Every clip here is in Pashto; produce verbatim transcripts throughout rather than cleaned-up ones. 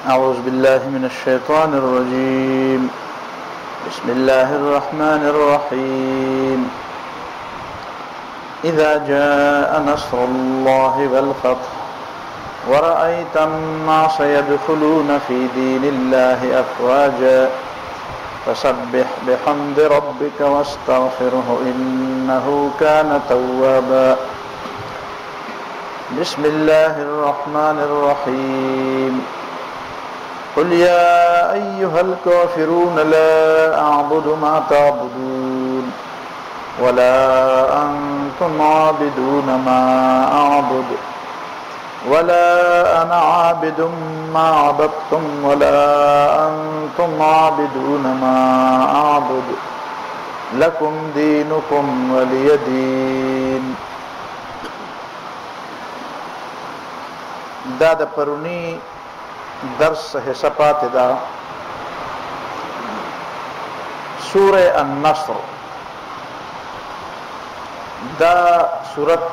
أعوذ بالله من الشيطان الرجيم بسم الله الرحمن الرحيم إذا جاء نصر الله والفتح ورأيت الناس يدخلون في دين الله أفواجا فسبح بحمد ربك واستغفره إنه كان توابا بسم الله الرحمن الرحيم قل يا أيها الكافرون لا أعبد ما تعبدون ولا أنتم عابدون ما أعبد ولا أنا عابد ما عبدتم ولا أنتم عابدون ما أعبد لكم دينكم ولي دين. دا د پرونی درس حصہ پاتې دا سورہ النصر. دا سورت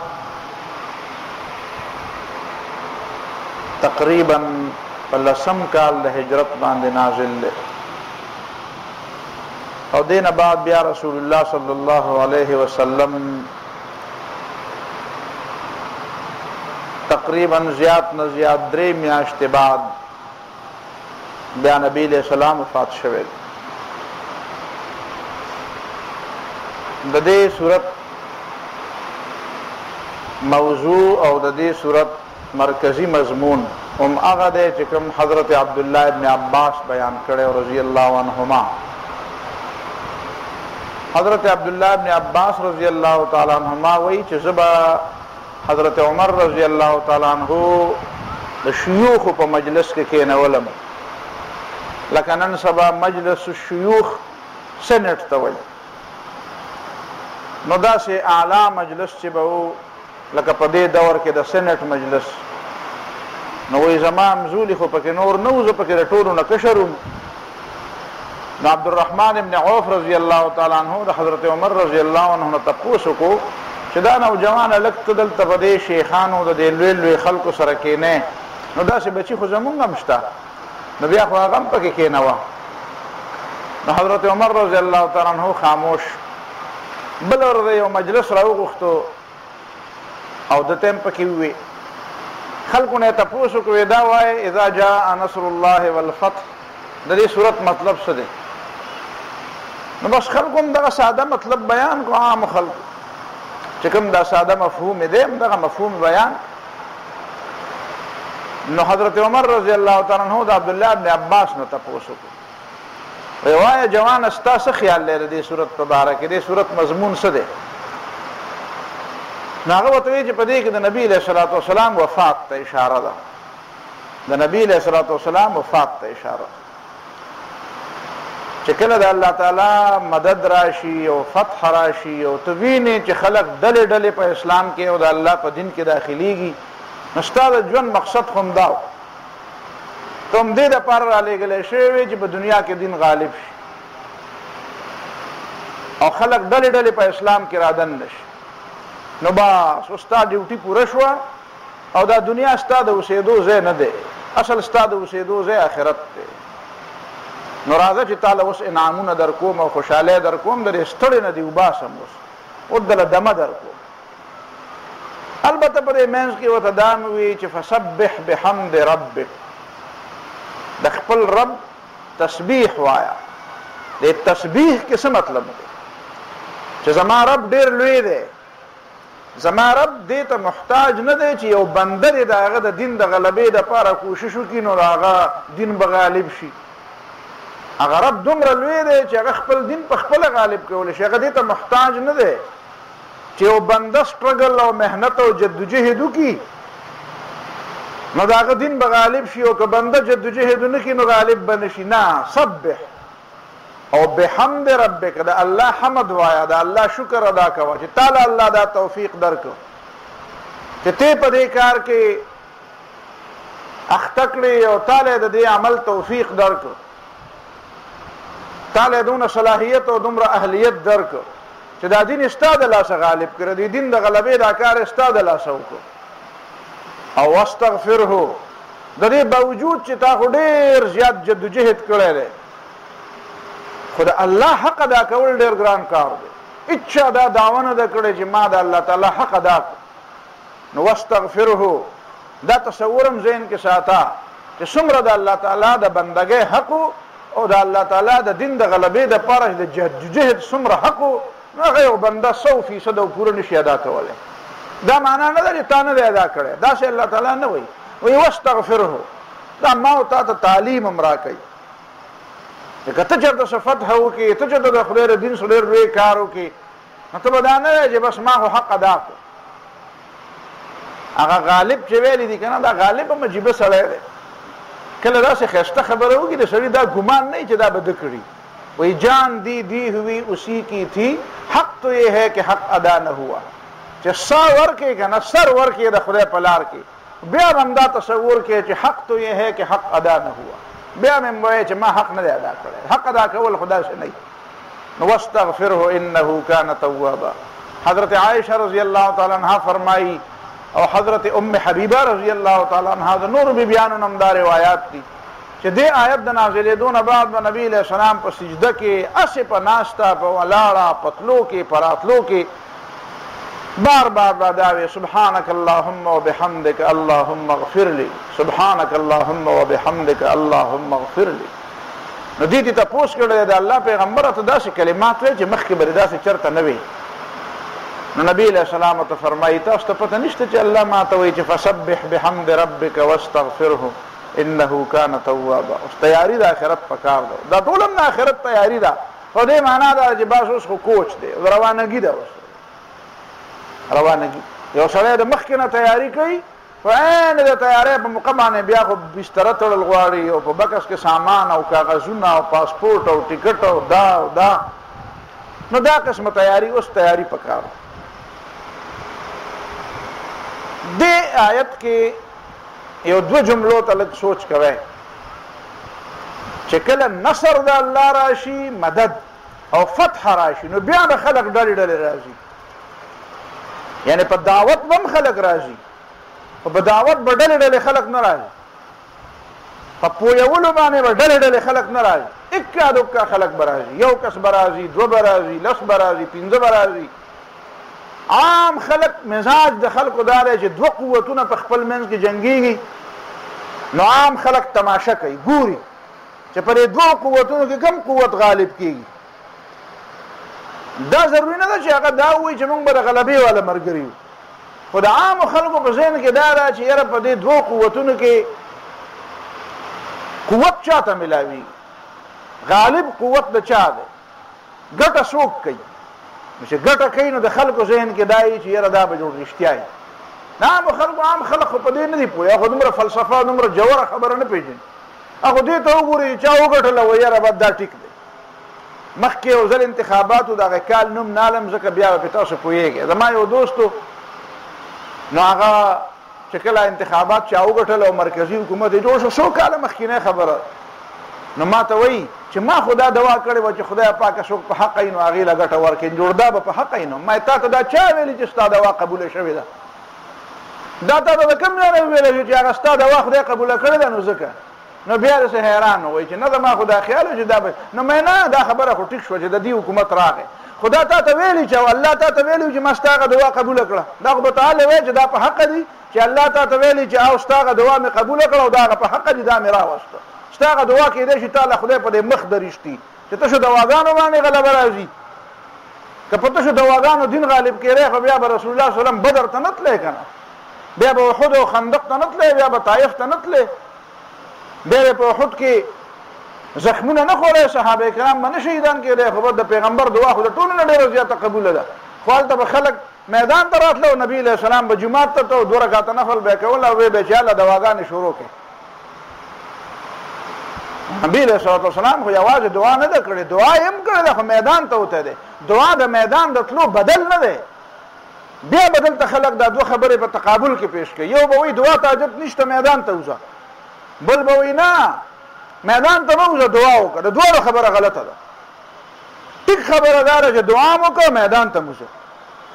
تقریبا لسم کال د هجرت باندې نازل ده او دین بعد بیا رسول الله صلی الله علیه وسلم تقریبا زیات نه زیات درې میاشتې بعد بیا نبی علیہ السلام وفات شوه. د دې صورت موضوع او د دې صورت مرکزی مضمون هم هغه دی چې کوم حضرت عبدالله ابن عباس بیان کړی رضی الله عنهما. حضرت عبدالله ابن عباس رضی الله تعالی عنهما وایي چې زبا حضرت عمر رضی الله تعالی عنہ د شيوخ په مجلس کې کېنولم، لکه نن سبا مجلس الشيوخ سنټ ته وایي، نو داسې اعلی مجلس چې به و لکه په دې دور کې د سنټ مجلس، نو وایي زما همزولي خو پکې نور نه و، زه پکې د ټولو نه کشر وم. نو عبدالرحمن ابن عوف رضی الله تعالی عنہ د حضرت عمر رضی الله عنه نه تپوس وکړو چې دا نوجوانه لږ ته دلته په دې شیخانو د دې لوی لوی خلکو سره کېنې، نو داسې بچي خو زمونږ هم شته، نو بیا خو هغه هم پکې کېنوه. نو حضرت عمر رضی الله تعالی عنہ خاموش. بل ورځ یو مجلس راوغوښتو او د ته هم پکې ووې، خلکو نه یې تپوس وکړو دا وایي اذا جاء نصر الله والفتح د دې صورت مطلب څه دی؟ نو بس خلکو هم دغه ساده مطلب بیان کو، عام خلکو چې کوم دا ساده مفهوم دی هم دغه مفهوم بیان. نو حضرت عمر رضی الله تعالی عنہ د عبدالله ابن عباس نه تپوس وکړو، وایي وایه جوانه ستا څه خیال دی د دې صورت په باره کې، دې صورت مضمون څه دی؟ نو هغه ورته وایي چې په دې کې د نبي علیه الصلاة والسلام وفات ته اشاره ده، د نبي علیه الصلاة والسلام وفات ته اشاره ده چې کله د الله تعالی مدد راشي او فتح راشي او ته وینې چې خلک ډلې ډلې په اسلام کې او د الله په دین کې داخليږي، نو ستا د ژوند مقصد خو هم دا و ته هم دې دپاره رالېږلی شوی وې چې په دنیا کې دین غالب شي او خلک ډلې ډلې په اسلام کې رادنده شي. نو بس ستا ډیوټي پوره شوه او دا دنیا ستا د اوسېدو ځای نه دی، اصل ستا د اوسېدو ځای آخرت دی. نو راځه چې تعالی اوس انعامونه در کوم او خوشحالی در کوم، د دې ستړې نه دې وباسم، اوس اوس دله دمه در کوم. البته په دې منځ کې ورته دا مې وي چې فسبح بحمد ربک، د خپل رب تسبیح وایه. د تسبیح کې څه مطلب دی؟ چې زما رب ډېر لوی دی، زما رب دې ته محتاج نه دی چې یو بنده دی د هغه د دین د غلبې دپاره کوشش وکړي نو د هغه دین به غالب شي. هغه رب دومره لوی دی چې هغه خپل دین په خپله غالب کولی شي، هغه دې ته محتاج نه دی چې یو بنده سټرګل او محنت او جدوجهد وکړي نو د هغه دین به غالب شي، او که بنده جدوجهد ونه کړي نو غالب به نه شي. نه، سبح او بحمد ربک، د الله حمد وایه، د الله شکر ادا کوه چې تعالی الله دا توفیق درکړو چې ته په دې کار کې اخته کړې او تعالی د دې عمل توفیق درکړو، تعالی دونه صلاحیت او دومره اهلیت درکړو چې دا دین ستا د لاسه غالب کړه، د دین د غلبې دا کار ستا د لاسه وکړو. او واستغفره، د دې باوجود چې تا خو ډېر زیات جدوجهد کړی دی خو د الله حق ادا کول ډېر ګران کار دی هېچا دا دعوه نه ده کړې چې ما د الله تعالی حق ادا کړو نو واستغفره دا تصور هم ذهن کې ساته چې څومره د الله تعالی د بندګۍ حق او د الله تعالی د دین د غلبې دپاره د جدوجهد څومره حق نو هغه یو بنده سو فیصد او پوره نشي ادا کولی دا معنا نه ده چې تا نه دی ادا کړی داسې الله تعالی نه وایي وایي واستغفره دا ما او تا ته تعلیم هم راکوي که ته چېرته څه فتح وکړې ته چېرته د خدای د دین څه ډېر لوی کار وکړې نو ته به دا نه دی چې بس ما خو حق ادا کړو هغه غالب چې ویلی دي که نه دا غالب هم عجیبه سړی دی کله داسې ښایسته خبره وکړي د سړي دا ګمان نه چې دا به ده کړي وہی جان دی دی ہوئی اسی کی تھی حق تو یہ ہے کہ حق ادا نہ ہوا چې سا ورکې که نه سر ورکې د خدای په لار کې بیا به هم دا تصور کې چې حق تو یہ ہے کہ حق ادا نہ ہوا بیا مې هم وایي چې ما حق نه دی ادا کړی حق ادا کول خو داسې نه وي نو واستغفره انه کان توابا حضرت عائشہ رضی اللہ تعالی عنہ فرمائی او حضرت ام حبیبہ رضی اللہ تعالی عنہ د نور بیبیانو نه هم دا روایات دي چې دې آیت د نازلېدو نه بعد به نبي علیه السلام په سجده کې هسې په ناسته په ولاړه په تلو کې په راتلو کې بار بار به دا وی سبحانک اللهم وبحمدک اللهم اغفر لی سبحانک اللهم وبحمدک اللهم اغفر لی نو دې ته تپوس کړی د الله پیغمبره ته داسې کلمات وی چې مخکې به داسې چرته نه وي نو نبی علیه السلام ته فرمایي تاسو ته پته نشته چې الله ما ته وایي چې فسبح بحمد ربک واستغفره انه کان توابا اوس تیاری د آخرت پکار ده دا ټول هم د آخرت تیاری ده خو دې معنا ده چې بس اوس خو کوچ دی روانګي ده اوس روانګي یو سړی د مخکې نه تیاری کوي په عین د تیارۍ په موقع باندې بیا خو بستره تړل غواړي او په بکس کې سامان او کاغذونه او پاسپورټ او ټکټ او دا او دا نو دا قسمه تیاری اوس تیاری پکار دې آیت کې یو دو جملو ته لږ سوچ کوئ چې کله نصر د الله راشي مدد او فتح راشي نو بیا به خلق ډلې ډلې راځي یعنی په دعوت به هم خلق راځي خو په دعوت به ډلې ډلې خلق نه راځي په پویولو باندې به ډلې ډلې خلق نه راځي اکا دکا خلق به راځي یو کس به راځي دوه به راځي لس به راځي پنځه به راځي عام خلق مزاج د خلقو دا دی چې دوه قوتونه په خپل منځ کې جنګیږي نو عام خلق تماشه کوي ګوري چې پر دې دوه قوتونو کې کم قوت غالب کیږي دا ضروري نه ده چې هغه دا وایي چې موږ به د غلبې والا ملګري یو خو د عامو خلکو په ذهن کې دا ده چې یاره په دې دوه قوتونو کې قوت چاته ملاوي غالب قوت د چا دی ګټه څوک کوي چې ګټه کوي نو د خلکو ذهن کې دا وي چې یاره دا به جوړ رښتیا وي عامو خلکو عام خلک خو په دې نه دي پوهې هغه دومره فلسفه دومره جوره خبره نه پېژني هغه دې ته وګوري چې چا وګټله وایي یاره بد دا ټیک دی مخکې یو ځل انتخاباتو دغه کال نوم نالم ځکه بیا به پې تاسو پوهېږئ زما یو دوستو نو هغه چې کله انتخابات چا وګټل او مرکزي حکومت یې جوړ شو څو کاله مخکینۍ خبره نو ما ته وایي چې ما خو دا دعا کړې وه چې خدای پاکه څوک په حقه وي نو هغې له ګټه ورکړي جوړ دا به په حقه وي نو ما تا ته دا چا ویلي چې ستا دعا قبوله شوې ده دا تا ته د کوم ځای نه وویلی چې هغه ستا دعا خدای قبوله کړې ده نو ځکه نو بیا داسې حیران وایي چې نه ده ما خو دا خیال و چې دا به نو مې نه دا خبره خو ټیک شوه چې د دې حکومت راغی خو دا تا ته ویلي چې الله تا ته ویلي چې ما ستا هغه دعا قبوله کړه دا خو به تعالی وایي چې دا په حقه دي چې الله تا ته ویلي چې او ستا هغه دعا مې قبوله کړه او دا هغه په حقه دي دا مې راوسته ستا هغه دعا کېدی شي تا له خدای په دې مخ درېږتي چې تاسو دواګانو باندې غلبه راځي که په تاسو دواګانو دین غالب کېدی خو بیا به رسول الله صلی الله علیه وسلم بدر ته نه تللی که نه بیا به احد او خندق ته نه تللی بیا به طایف ته نه تللی بیا په احد کې زخمونه نه خوړی صحابه کرام به نه شهیدان کېدی خو به د پیغمبر دعا خو د ټولو نه ډېره زیاته قبوله ده خو هلته به خلک میدان ته راتله او نبي علیه السلام به جومات ته ته دوه رکاته نفل به یې کول او ویې به چې هله دواګانې شروع کړې نبی علیه الصلاة والسلام خو یوازې دعا نه ده کړې دعا یې هم کړې ده خو میدان ته وتی دی دعا د میدان د تلو بدل نه دی بیا به دلته خلک دا دوه خبرې په تقابل کې پیش کوي یو به وایي دعا ته حاجت نشته میدان ته وځه بل به وایي نه میدان ته مه وځه دعا وکړه د دواړو خبره غلطه ده ټیک خبره دا ده چې دعا م وکړه میدان ته موځه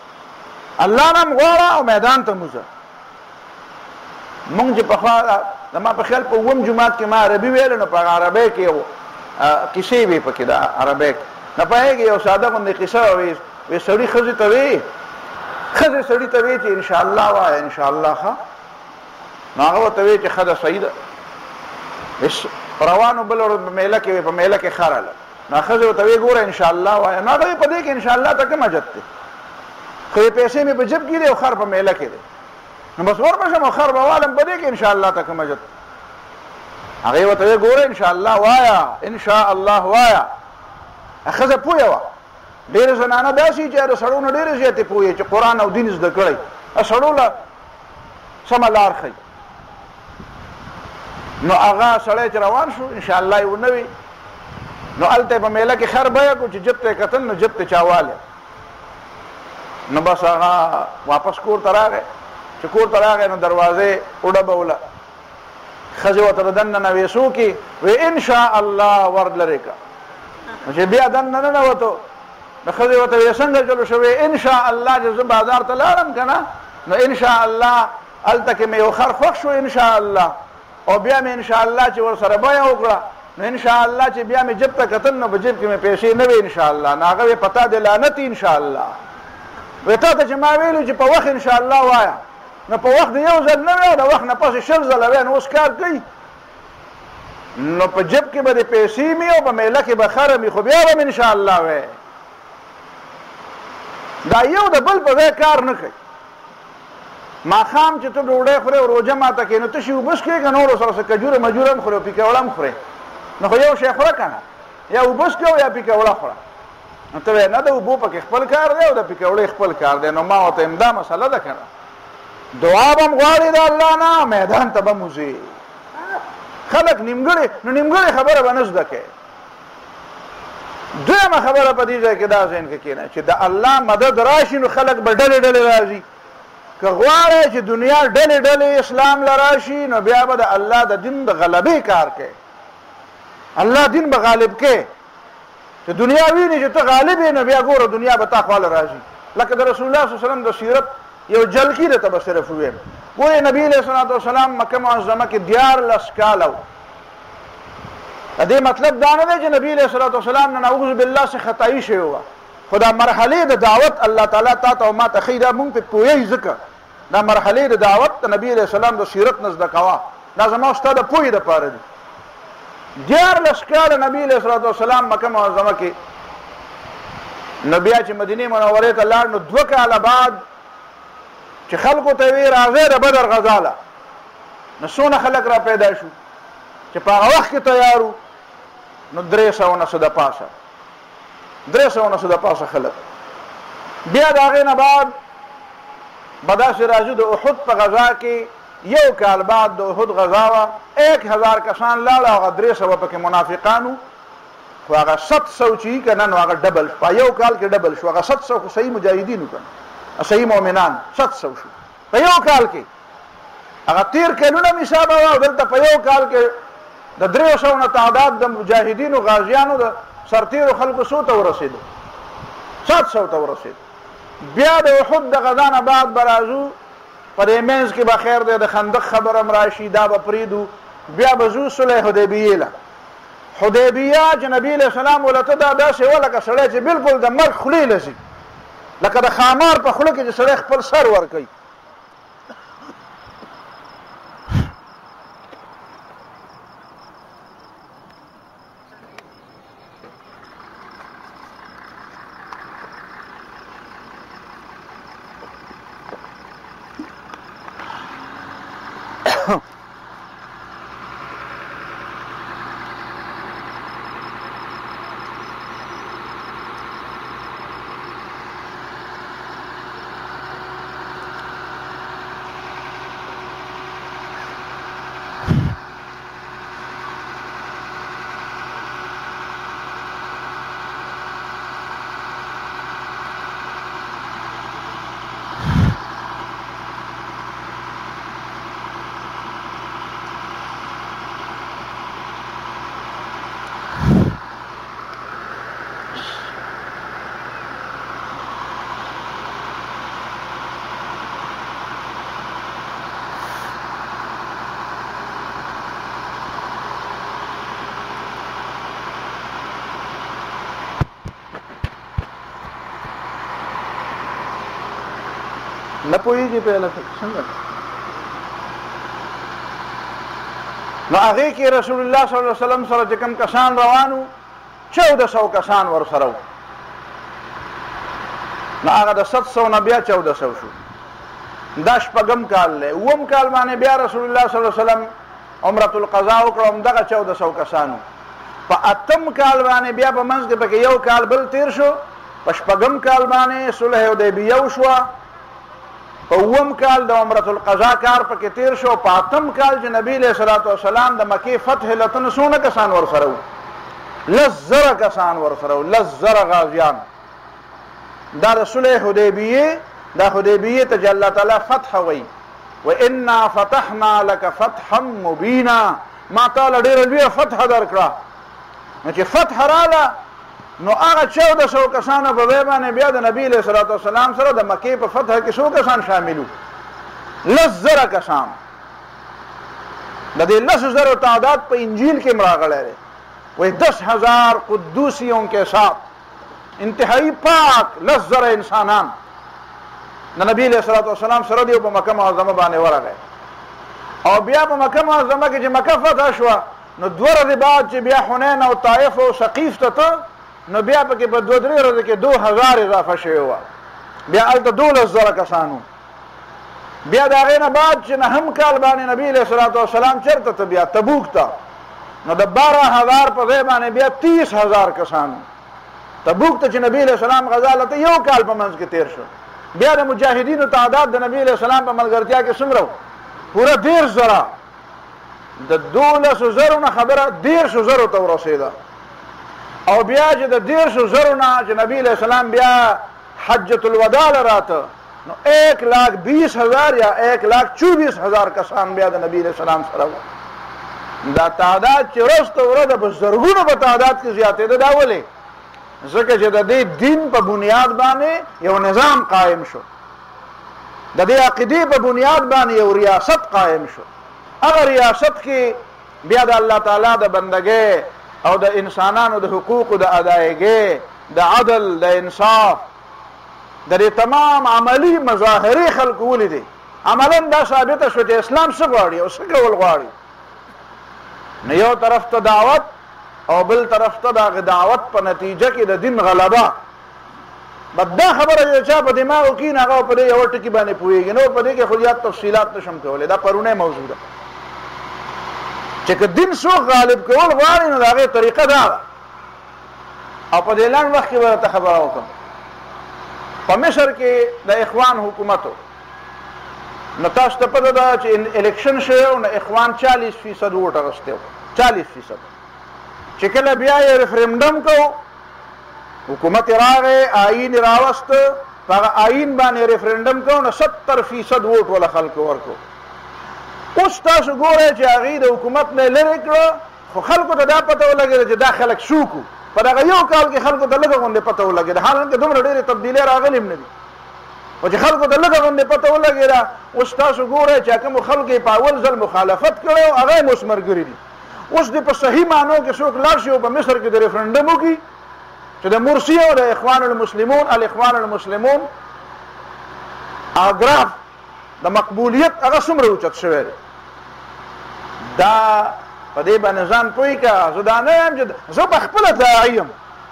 الله نه م غواړه او میدان ته موځه مونږ چې پخوا زما په خیال په اووم جماعت کې ما عربي ویل نو په عربی کې یو کیسې وي پکې د عربی کې نه پوهېږي یو ساده غوندې قصه وي وی سړي ښځې ته وی ښځې سړي ته وی چې انشاءالله وایه انشاءالله ښه نو هغه ورته وی چې ښه ده صحیح ده روانو بل ورځ په میله کې وي په میله کې ښه راله نو ښځې ورته وی ګوره انشاءالله وایه نو هغه وی په دې کې انشاءالله ته کوم حاجت دی خو پیسې مې په جب کې دی او خر په میله کې دی نو بس ورپسې مو خر به والم په دې کې انشاءالله ته کوم حاجت هغې ورته وی ګوره انشاءالله وایه انشاءالله وایه ښځه پوهه وه ډېرې زنانه داسې چې د سړو نه ډېرې زیاتې پوهې چې قرآن او دین زده کړی سړو له سمه لار ښیي نو هغه سړی چې روان شو انشاءالله یې ونه وي نو هلته یې په میله کې خر بیه کړو چې جب ته یې کتل نو جب ته چاوالی نو بس هغه واپس کور ته راغی چې کور ته راغی نو دروازې وډبوله ښځې ورته د دننه نه ویسو کې وی انشاءالله ور لرې کړه نو چې بیا دننه ننوتو نو ښځې ورته وی څنګه چلو شوې انشاءالله چې زه بازار ته لاړم که نه نو انشاءالله هلته کې مې یو خر خوښ شو انشاءالله او بیا مې انشاءالله چې ورسره بیه وکړه نو انشاءالله چې بیا مې جب ته کتل نو په جب کې مې پیسې نه وې انشاءالله نو هغه وی په تا دې لعنت انشاءالله وی تا ته چې ما ویلو چې په وخت انشاءالله وایه نو په وخت د یو ځل نه وی او د وخت نه پسې شل ځله وی نو اوس کار کوي نو په جب کې به د پیسې مې او په میله کې به خره مې خو بیا به م انشاءالله وی دا یو د بل په ځای کار نه کوي ماښام چې ته ډوډۍ خورې او روژه ماته کوې نو تشي اوبه څښې که نورو سره څه کجوره مجوره هم خورې او پیکوړه هم خورې نو خو یو شی خوره که نه یا اوبه څښې او یا پیکوړه خوره نو ته وایې نه د اوبو پکې خپل کار دی او د پیکوړې خپل کار دی نو ما ورته همدا مسله ده که نه دعا به م غواړې د الله نه میدان ته به م وځې خلک نیمګړې نو نیمګړې خبره به نه زده کوې دویمه خبره په دې ځای کې دا ذهن کې کېنه چې د الله مدد راشي نو خلک به ډلې ډلې راځي که غواړی چې دنیا ډلې ډلې اسلام له راشي نو بیا به د الله د دین د غلبې کار کوي الله دین به غالب کوي چې دنیا ویني چې ته غالب یې نو بیا ګوره دنیا به تا خواله راځي لکه د رسول الله صلی الله علیه وسلم د سیرت یو جلکی درته به صرف وویم ګورې نبي علیه الصلاة والسلام مکه معظمه کې دیارلس کاله د دې مطلب دا نه دی چې نبي علیه الصلاة والسلام نه نعوذ بالله څخه خطایي شوې وه خو دا مرحلې د دعوت الله تعالی تا ته او ما ته ښیي دا مونږ پې پوهیږي ځکه دا مرحلې د دعوت د نبي علیه السلام د سیرت نه زده کوه دا زما او ستا د پوهې دپاره دي دیارلس کاله نبي علیه الصلاة والسلام مکه معظمه کې نو بیا چې مدینې منورې ته لاړ نو دوه کاله بعد چې خلکو ته وی راځئ د بدر غزاله نو څونه خلک را پیدا شو چې په هغه وخت کې تیار وو نو درې سوه نه څه د پاسه درې سوه نه څه د پاسه خلک بیا د هغې نه بعد به داسې راځو د احد په غزا کې یو کال بعد د احد غزا وه ایک هزار کسان لاړه هغه درې سوه پکې منافقان وو خو هغه ست سو چې وي که نه نو هغه ډبل په یو کال کې ډبل شو هغه ست سو خو صحیح مجاهدین وو که نه صحیح مؤمنان ست سو شو په یو کال کې هغه تیر کلونه مې حساب وه او دلته په یو کال کې د دریو سوو نه تعداد د مجاهدینو غازیانو د سرتیرو خلکو څو ته ورسېدو سات سو ته ورسېدو بیا د احد د غزا نه بعد به راځو په دې منځ کې به خیر دی د خندق خبره هم راشي دا به پرېږدو بیا به ځو صلح حدیبیې له حدیبیه چې نبي علیه السلام ولته دا داسې وه لکه سړی چې بلکل د مرګ خولې له ځي لکه د خامار په خوله کې چې سړی خپل سر ورکوي نه پوهېږي په هلکه څنګه نو هغې کې رسول الله صلی الله علیه وسلم سره چې کوم کسان روانو چوده سو کسان ورسره وو نو هغه د ست سو نه بیا چوده سو شو دا شپږم کال دی اووم کال باندې بیا رسول الله صلی الله علیه وسلم عمرة القضا وکړه همدغه چوده سو کسانو په اتم کال باندې بیا په منځ کې پکې یو کال بل تیر شو په شپږم کال باندې صلح حدیبیه وشوه په اووم کال د عمرة القضا کار پکې تیر شو په اتم کال چې نبی علیه الصلاة والسلام د مکې فتح لتن څونه کسان ورسره وو لس زره کسان ورسره وو لس زره غازیان دا د صلح حدیبیه دا حدیبیه ته چې الله تعالی فتح وایي وَإِنَّا فَتَحْنَا لَكَ فَتْحًا مُبِينًا ما تعالی ډېره لویه فتح درکړه نو چې فتح راله نو هغه چوده سو کسانو په ځای باندې بیا د نبي علیه الصلاة والسلام سره د مکې په فتح کې څو کسان شامل وو لس زره کسان د دې لسو زرو تعداد په انجیل کې راغلی دی وایي دس هزار قدوسیوں کے ساتھ انتہائی پاک لس زره انسانان د نبی علیه الصلاة والسلام سره دی په مکه معظمه باندې ورغی او بیا په مکه معظمه کې چې مکه فتح شوه نو دوه ورځې بعد چې بیا حنین او طائف او ثقیف ته ته نو بیا پکې په دوه درې ورځې کې دو هزار اضافه شوې وه بیا هلته دولس زره کسانو بیا د هغې نه بعد چې نهم کال باندې نبي علیه الصلاة والسلام چېرته ته بیا تبوک ته نو د باره هزار په ځای باندې بیا تیس هزار کسانو تبوک ته چې نبي علیه السلام غزا هلته یو کال په منځ کې تېر شو بیا د مجاهدینو تعداد د نبی علیه السلام په ملګرتیا کې څومره و پوره دېرش زره د دولسو زرو نه خبره دېرشو زرو ته ورسېده او بیا چې د دېرشو زرو نه چې نبی علیه السلام بیا حجة الوداع راته نو ایک لاکھ بیس هزار یا ایک لاکھ چوبیس هزار کسان بیا د نبی علیه السلام سره وو دا تعداد چې ورځ ته ورځ په زرګونو په تعداد کې زیاتېده دا ولې ځکه چې د دې دین په بنیاد باندې یو نظام قائم شو د دې عقیدې په بنیاد باندې یو ریاست قائم شو هغه ریاست کې بیا د الله تعالی د بندګۍ او د انسانانو د حقوقو د ادایګۍ د عدل د انصاف د دې تمام عملی مظاهرې خلکو ولیدې عملا دا ثابته شو چې اسلام څه غواړي او څه کول غواړي نه یو طرف ته دعوت او بل طرف ته د دعوت په نتیجه کې د دین غلبه بد دا خبره چې چا په دماغو کې نه هغه په دې یو ټکي باندې پوهېږي نو په دې کې خو زیات تفصیلات نشم کولی دا پرونه موضوع ده چې که دین څوک غالب کول غواړي نو د هغې طریقه دا ده او په دې لنډ وخت کې به درته خبره وکړم په مصر کې د اخوان حکومت و نو تاسو ته پته ده چې الیکشن شوی و نو اخوان چالیس فیصد ووټ اخیستی و چالیس فیصد چې کله بیا یې ریفرنډم کو حکومت راغی آئین راوست په هغه آئین باندې ریفرنډم کو نو ستر فیصد ووټ وله خلکو ورکو اوس تاسو ګورئ چې هغې د حکومت نه لرې کړه خو خلکو ته دا پته ولګېده چې دا خلک شوکو په دغه یو کال کې خلکو ته لږه غوندې پته ولګېده حالانکې دومره ډېرې تبدیلۍ راغلې هم نه دي خو چې خلکو ته لږه غوندې پته ولګېده اوس تاسو ګورئ چې کومو خلکو یې په اول ځل مخالفت کړی او هغه یې اوس ملګري دي اوس د په صحیح معنو کې څوک لاړ شي او په مصر کې د ریفرنډم وکړي چې د مرسي او د اخوان المسلمون الاخوان المسلمون اګراف د مقبولیت هغه څومره اوچت شوی دی دا په دې باندې ځان پوه کړه زه دا نه یم چې زه په خپله داعي یم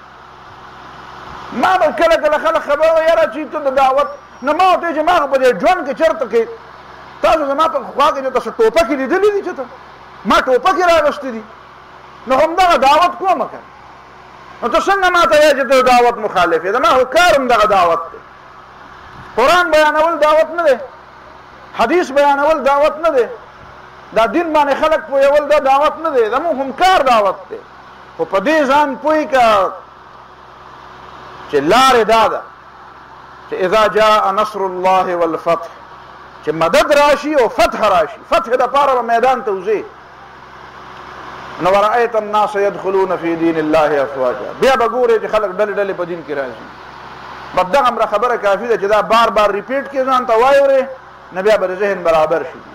ما به کله کله خلک خبره وایي یاره چې ته د دعوت نه ما ورته وایي چې ما خو په دې ژوند کې چېرته کې تاسو زما په خوا کې چې تاسو ټوپکې لیدلي دي چې ته ما ټوپکې راغوستې دي نو همدغه دعوت کومه که نو ته څنګه ما ته وایې چې ته دعوت مخالف یې زما خو کار همدغه دعوت دی قرآن بیانول دعوت نه دی حدیث بیانول دعوت نه دی دا دین باندې خلک پوهول دا دعوت نه دی زموږ هم کار دعوت دی خو په دې ځان پوه که چې لارې دا ده چې اذا جاء نصر الله والفتح چې مدد راشي او فتح راشي فتح دپاره به میدان ته وځې نو ورأیت الناس يدخلون فی دین الله افواجا بیا به ګورې چې خلک ډلې ډلې په دین کې راځي بس دغه همره خبره کافي ده چې دا بار بار ریپیټ کې ځان ته وایورې نه بیا به د ذهن برابر شي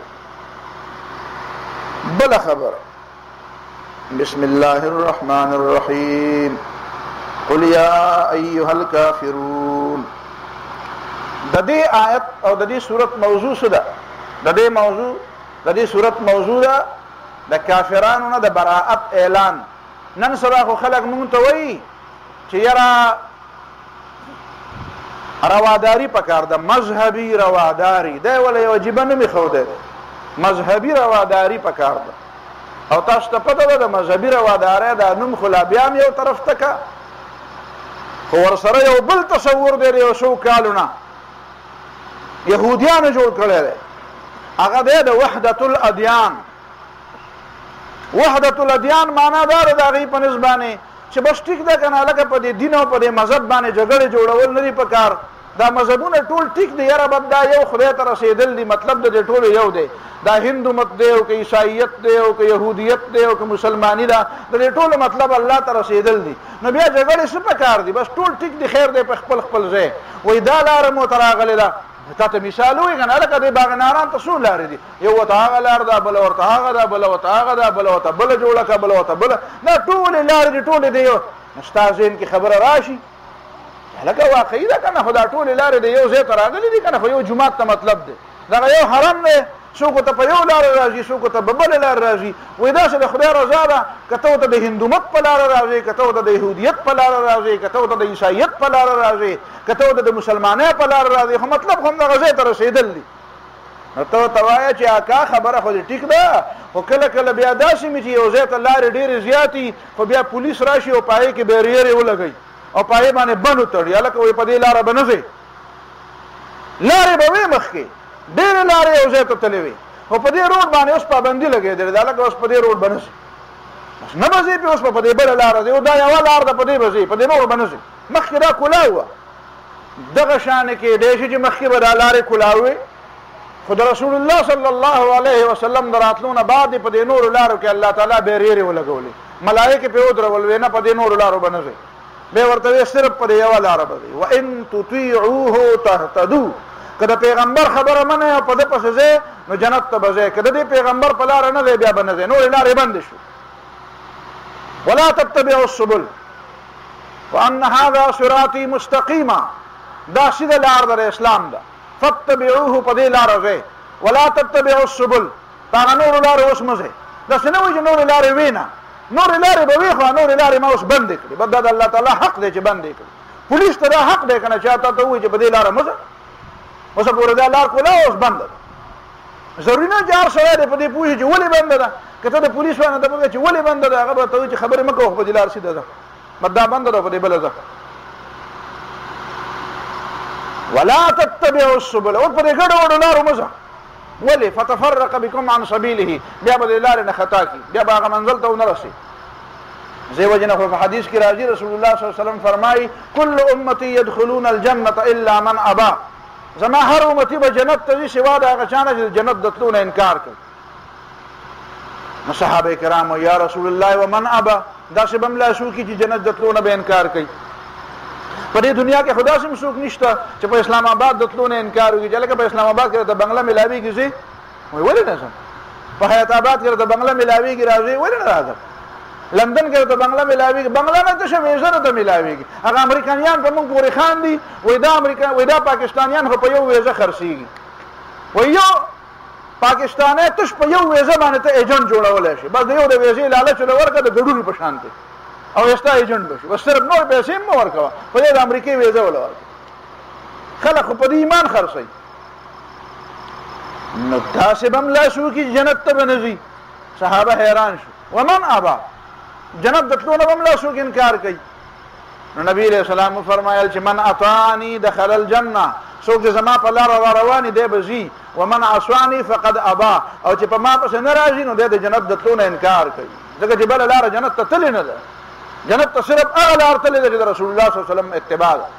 بل خبر بسم الله الرحمن الرحيم قل يا أيها الكافرون د دې آیت او د دې سورت موضوع څه ده؟ د دې موضوع د دې سورت موضوع ده د کافرانو نه د براءت اعلان. نن سبا خو خلک مونږ ته وایي چې یاره رواداری پکار ده، مذهبي رواداری دی، ولې یو عجیبه نوم یې ښودی دی، مذهبي رواداری پکار ده. او تاسو ته پته ده د مذهبي روادارۍ دا نوم خو لا بیا هم یو طرف ته که، خو ورسره یو بل تصور دی د یو څو کالو نه یهودیانو جوړ کړی دی، هغه دی د وحدت الادیان. وحدت الادیان معنا دا ده د هغې په نسبت باندې چې بس ټیک ده که نه، لکه په دې دین او په دې مذهب باندې جګړې جوړول نه دي په کار، دا مذهبونه ټول ټیک دی، یاره بد دا یو خدای ته رسېدل دي، مطلب د دې ټولو یو دی، دا هندو مت دی او که عیسایت دی او که یهودیت دی او که مسلمانی ده، د دې ټولو مطلب الله ته رسېدل دي. نو بیا جګړې څه په کار دي؟ بس ټول ټیک دی، خیر دی په خپل خپل ځای. وایي دا لاره مو ته راغلې ده، تا ته مثال وایي که نه، لکه دې باغناران ته څو لارې دي، یو ورته هغه لار ده، بله ورته هغه ده، بله ورته هغه ده، بله ورته بله جوړه کړه، بله ورته بله، دا ټولې لارې دي، ټولې دی یو. نو ستا ذهن کې خبره راشي لکه واقعي ده که نه، خو دا ټولې لارې د یو ځای ته راغلي دي که نه، خو یو جومات ته مطلب دی، دغه یو حرم دی، څوک ته په یو لاره راځي، څوک ته په بله لاره راځي. وایي داسې د خدای رضا ده، که ته ورته د هندومت په لاره راځې، که ته ورته د یهودیت په لاره راځې، که ته ورته د عیسایت په لاره راځې، که ته ورته د مسلمانۍ په لاره راځې، خو مطلب خو همدغه ځای ته رسېدل دي. نو ته ورته وایه چې اکا خبره خو دې ټیک ده، خو کله کله بیا داسې وي چې یو ځای ته لارې ډېرې زیاتې، خو بیا پولیس راشي او په هغې کې بیریرې ولګوي او په هغې باندې بند وتړي، هلکه وایي په دې لاره به نه ځې، لارې به وې مخکې ډېرې لارې یو ځای ته تللې وې، خو په دې روډ باندې اوس پابندي لګېدلې ده، هلکه اوس په دې روډ به نه ځي، بس نه به ځې پې، اوس به په دې بله لاره ځې، او دا یوه لار ده په دې به ځې، په دې نورو به نه ځې. مخکې دا کلا وه، دغه شانې کېدی شي چې مخکې به دا لارې کلا وې، خو د رسول الله صلی الله علیه وسلم د راتلو نه بعد په دې نورو لارو کې الله تعالی بیریرې ولګولې، ملایکې پې ودرول، وې نه په دې نورو لارو به نه ځې، بیا ورته وې صرف په دې یوه لاره به ځې. وان تطیعوه تهتدو، که د پیغمبر خبره منې او په ده پسې ځې نو جنت ته به ځې، که د دې پیغمبر په لاره نه ځې بیا به نه ځې، نورې لارې بندې شو. ولا تتبعوا السبل وان هذا صراطي مستقیما، دا سیده لار د اسلام ده، فاتبعوه په دې لاره ځې، ولا تتبعوا السبل، په هغه نورو لارې اوس مه ځې. داسې نه وایي چې نورې لارې وې نه، نورې لارې به وې، خو نورې لارې ما اوس بندې کړي، بس دا د الله تعالی حق دی چې بندې کړي. پولیس ته دا حق دی که نه، چا تا ته ووایي چې په دې لاره مه ځه، اوس پورې دا لار کولا اوس بنده ده. ضروري نه چې هر سړی دی په دې پوه شي چې ولې بنده ده، که ته د پولیس باندې ته ووایې چې ولې بنده ده، هغه به ته وایي چې خبرې مه کوه، په دې لار سیده ځه، بس دا بنده ده، په دې بله ځه. ولا تتبعوا السبل، اوس په دې ګډو وډو لارو مه ځه، ولې فتفرق بكم عن سبيله، بیا به دې لارې نه خطا کړي، بیا به هغه منزل ته ونه رسي. زي وجنه په حدیث کې راځي، رسول الله صلی الله علیه وسلم فرمایي كل امتي يدخلون الجنه الا من ابى، زما هر امتی به جنت ته ځي سوا د هغه چا نه چې جنت د تلو نه انکار کوي. نو صحابه کرامو یا رسول الله ومن ابى، داسې به هم لا څوک چې جنت د تلو نه به انکار کوي. په دې دنیا کې خو داسې هم څوک نشته چې په اسلام آباد د تلو نه انکار وکړي، چې لکه په اسلام آباد کې د بنګله میلاویږي ځي، وایي ولې نه ځم، په حیات آباد کې د بنګله میلاویږي راځي، ولې نه راځم، لندن کې د بنگله ملاویږي، بنگله نه ته ویزه نه ته ملاویږي، هغه امریکایان په موږ پورې خاندي، وایي دا امریکا وایي دا پاکستانیان خو په یو ویزه خرڅېږي، وایي یو پاکستانی تش په یو ویزه باندې ته ایجنټ جوړولی شي، بس د یو د ویزې لالچ له ورکړه د ګډوډي په شان دی او ستا ایجنټ به شي، بس صرف نور پیسې هم مه ورکوه، په دې د امریکې ویزه وله ورکړه. خلک خو په دې ایمان خرڅوي. نو داسې به هم لا څوک جنت ته به نه ځي. صحابه حیران شو، ومن ابا، جنت د تلو نه به هم لا څوک انکار کوي. نو نبی علیہ السلام فرمایل چې من اطاعنی دخل الجنه، څوک چې زما په لاره را رواني دی به ځي، ومن عصاني فقد ابا، او چې په ما پسې نه راځي نو دی د جنت د تلو نه انکار کوي، ځکه چې بله لاره جنت ته تلې نه ده، جنت ته صرف هغه لار تلې ده چې د رسول الله صلی الله علیه وسلم اتباع ده.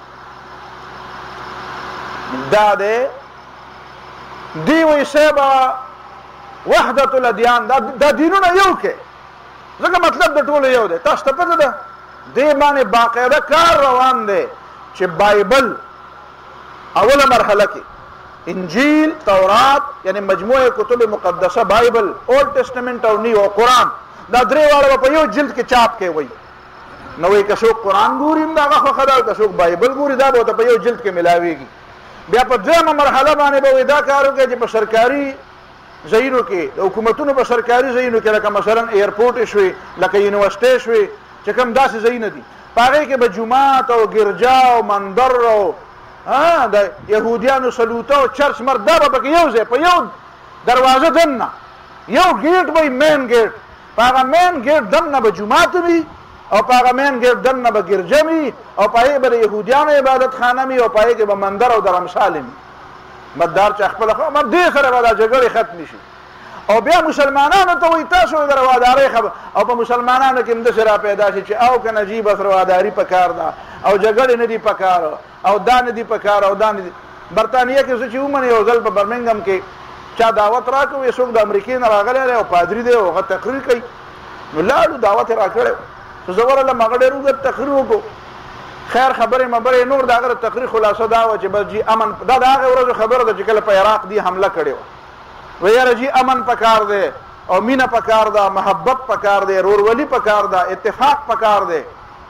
دا دی دی وایي صاحبه وحدت الادیان، دا دینونه یو کې، ځکه مطلب د ټولو یو دی. تاسو ته پته ده دې باندې باقاعده کار روان دی چې بایبل اوله مرحله کې انجیل، تورات، یعنی مجموعه کتب مقدسه، بایبل، اولد ټیسټمنټ او نیو او قرآن، دا درې واړه په یو جلد کې چاپ کې وایي. نو وایي که څوک قرآن ګوري نو هغه خو ښه ده، که څوک بایبل ګوري دا به ورته په یو جلد کې ملاویږي. بیا په دویمه مرحله باندې به دا کار وکړي چې په سرکاري ځایونو کې د حکومتونو په سرکاري ځایونو کې لکه مثلا ایرپورټ شوي لکه یونیورسټۍ شوي چې کوم داسې ځایونه دي په هغې کې به جومات او ګرجا او مندر او د یهودیانو سلوته او چرچ مرد دا به پکې یو ځای په یو دروازه دننه یو ګیټ به مین ګیټ په هغه مین ګیټ دننه به جومات وي او په هغه مین ګیټ دننه به ګرجه وي او په هغې به د یهودیانو عبادت خانه وي او په هغې کې به مندر او درمسال وي مددار چې خپله دې سره به دا جګړې ختمې شي او بیا مسلمانانو ته وایي تاسو د روادارۍ خبر او په مسلمانانو کې همداسې را پیدا شي چې او که نه جي بس رواداري پکار ده او جګړې نه دي پکار او دا نه دي پکار او دا نه دي برطانیه کې زه چې ومنې یو ځل په برمنګم کې چا دعوت راکړو څوک د امریکې نه راغلی دی او پادري دی او هغه تقریر کوي نو لاړو دعوت یې راکړی خو زه ورغلم هغه ډېر اوږد تقریر وکړو خیر خبرې مبرې نور د هغه د تقریر خلاصه دا وه چې بس جي امن دا د هغې ورځو خبره ده چې کله په عراق دي حمله کړې وه و یاره جي امن پکار دی او مینه پکار ده محبت پکار دی رورولي پکار ده اتفاق پکار دی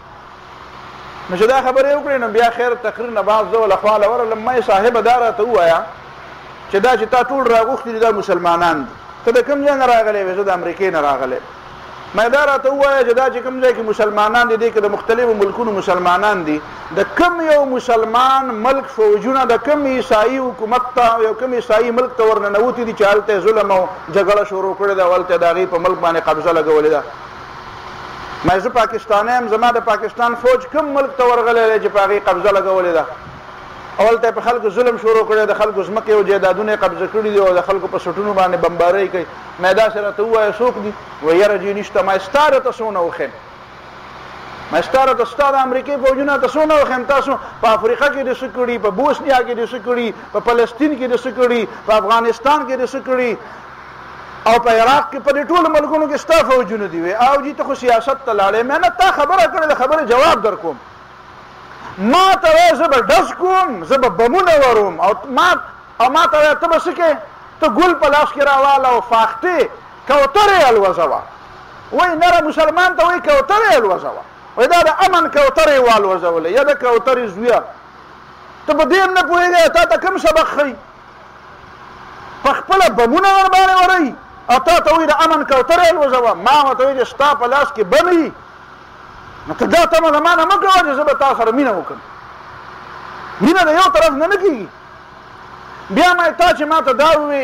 نو چې دا خبرې وکړې نو بیا خیر تقریر نه بعد زه له خواله ورغلم ما یې صاحبه دا راته ووایه چې دا چې تا ټول راغوښتي دي دا مسلمانان دي ته د کوم ځای نه راغلی وې زه د امریکې نه راغلی ما دا راته ووایه چې دا چې کوم ځای کې مسلمانان دي دې کې د مختلفو ملکونو مسلمانان دي د کوم یو مسلمان ملک فوجونه د کوم عیسایي حکومت ته یو کوم عیسایي ملک ته ورننوتي دي چې هلته ظلم او جګړه شروع کړې ده او هلته د هغې په ملک باندې قبضه لګولې ده ما زه پاکستانی یم زما د پاکستان فوج کوم ملک ته ورغلی دی چې په هغې قبضه لګولې ده او هلته په خلکو ظلم شروع کړی د خلکو ځمکې او جایدادونه یې قبضه کړي دي او د خلکو په سټونو باندې بمبارۍ کوي ما داسې راته ووایه څوک دي وایي یاره جي نشته ما ستا راته څونه وښیم ما ستا راته ستا د امریکې فوجونه ته څونه وښیم تاسو په افریقا کې دې څه کړي په بوسنیا کې دې څه کړي په فلسطین کې دې څه کړي په افغانستان کې دې څه کړي او په عراق کې په دې ټولو ملکونو کې ستا فوجونه دي وی او جي ته خو سیاست ته لاړې مې نه تا خبره کړې د خبرې جواب در کوم ما ته وایې زه به ډز کوم زه به بمونه وروم او ما او ما ته وایې ته به څه کې ته ګل په لاس کې راواله او فاختې کوترې الوځوه وایي نره مسلمان ته وایي کوترې الوځوه وایي دا د امن کوترې والوځولې یا د کوترې زویه ته په دې هم نه پوهېږې تا ته کوم سبق ښیي په خپله بمونه ورباندې ورئ او تا ته وایي د امن کوترې الوځوه ما ورته وایي چې ستا په لاس کې بم وي نو ته دا تمه له ما نه مه کوه چې زه به تا سره مینه وکړم مینه د یو طرف نه نه کېږي بیا ما تا چې ما ته دا ووایي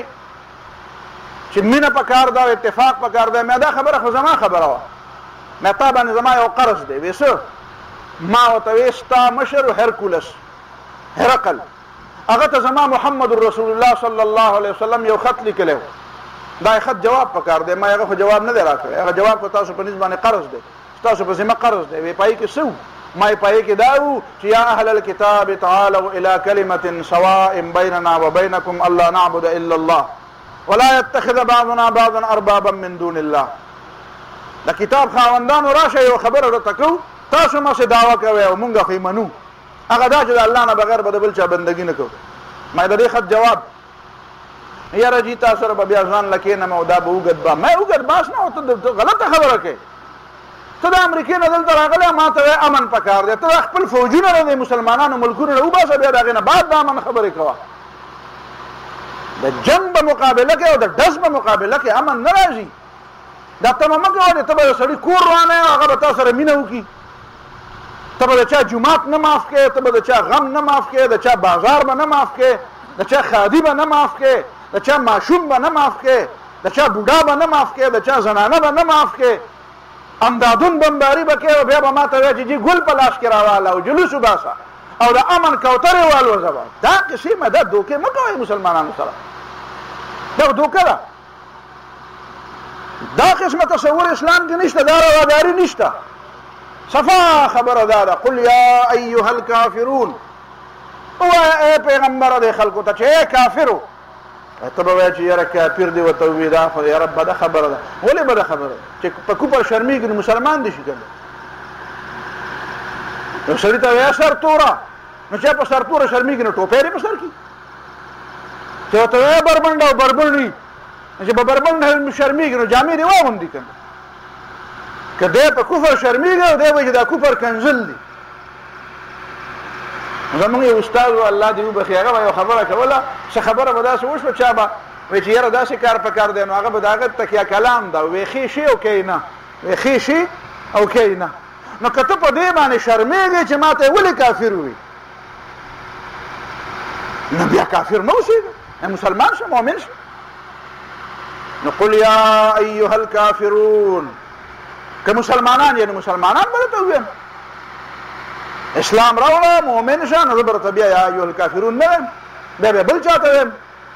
چې مینه پکار ده او اتفاق پکار ده ما دا خبره خو زما خبره وه ما تا باندې زما یو قرض دی وایي څه ما ورته وایي ستا مشر هرکولس هرقل هغه ته زما محمد رسول الله صلی الله علیه وسلم یو خط لیکلی و دا خط جواب پکار دی ما هغه خو جواب نه دی راکړی هغه جواب خو تاسو په نسبت باندې قرض دی تاسو په ذمه قرض دی وی پای کې څه ما یې پای کې دا و چې یا اهل الكتاب تعالوا الى كلمه سواء بيننا وبينكم الا نعبد الا الله ولا يتخذ بعضنا بعضا اربابا من دون الله دا کتاب خاوندانو راشه یو خبره راته کو تاسو ما څه دعوه کوئ او مونږ خو یې منو هغه دا چې د الله نه بغیر به د بل چا بندګي نه کوو ما د دې خط جواب یاره جي تا سره به بیا ځان له کښېنم او دا به اوږد به ما اوږد باس نه ته غلطه خبره کوې ته د امریکې نه دلته راغلی ما ته وایې امن پکار دی ته خپل فوجونه نه دی مسلمانانو ملکونو نه وباسه بیا د هغې نه بعد د امن خبرې کوه د جنګ به مقابله کوې او د ډز به مقابله کوې امن نه راځي دا تمه مه کوه ته به د سړي کور روانه یې هغه به تا سره مینه وکړي ته به د چا جومات نه معاف کوې ته به د چا غم نه معاف کوې د چا بازار به نه معاف کوې د چا خادي به نه معاف کوې د چا ماشوم به نه معاف کوې د چا بوډا به نه معاف کوې د چا زنانه به نه معاف کوې امدادون بمباري به کوې او بیا به ما ته وایه چې جي ګل په لاس کې راواله او جلوس وباسه او د امن کوترې والوځوه دا قصې مه دا دوکې مه کوئ مسلمانانو سره دا دوکه ده دا قسمه تصور اسلام کې نشته دا رواداري نشته صفا خبره دا ده قل یا ایها الکافرون ووایه ای پیغمبره دې خلکو ته چې ای کافرو ته به وایه چې یاره کافر دی ورته ووایي دا خو یاره بده خبره ده ولې بده خبره ده چې په کفر شرمېږي نو مسلمان دي شي که یو سړي ته وایه سر توره نو چې په سر توره شرمېږي نو ټوپی دې په سر کړي چې ورته وایه بربنډه او بربنډي چې په بربنډ شرمېږي نو جامې دې واغوندي که نه که دی په کفر شرمېږي او دی وایي چې دا کفر کنزل دی زمونږ یو استاد الله دې وبخي هغه یو خبره کوله څه خبره به داسې وشوه چا به وایي چې یاره داسې کار پکار دی نو هغه به د هغه تکیه کلام ده ویښې شي او کې نه ویښې شي او کې نه نو که ته په دې باندې شرمېږې چې ما ته ولې کافر وي نو بیا کافر نه اوسېږه مسلمان شه مؤمن شه نو قل یا ایها الکافرون که مسلمانان یعنی مسلمانان به ته ووایم اسلام راوړه مؤمن شه نو زه به درته بیا یا ایها الکافرون نه وایم بیا بیا بل چاته وایم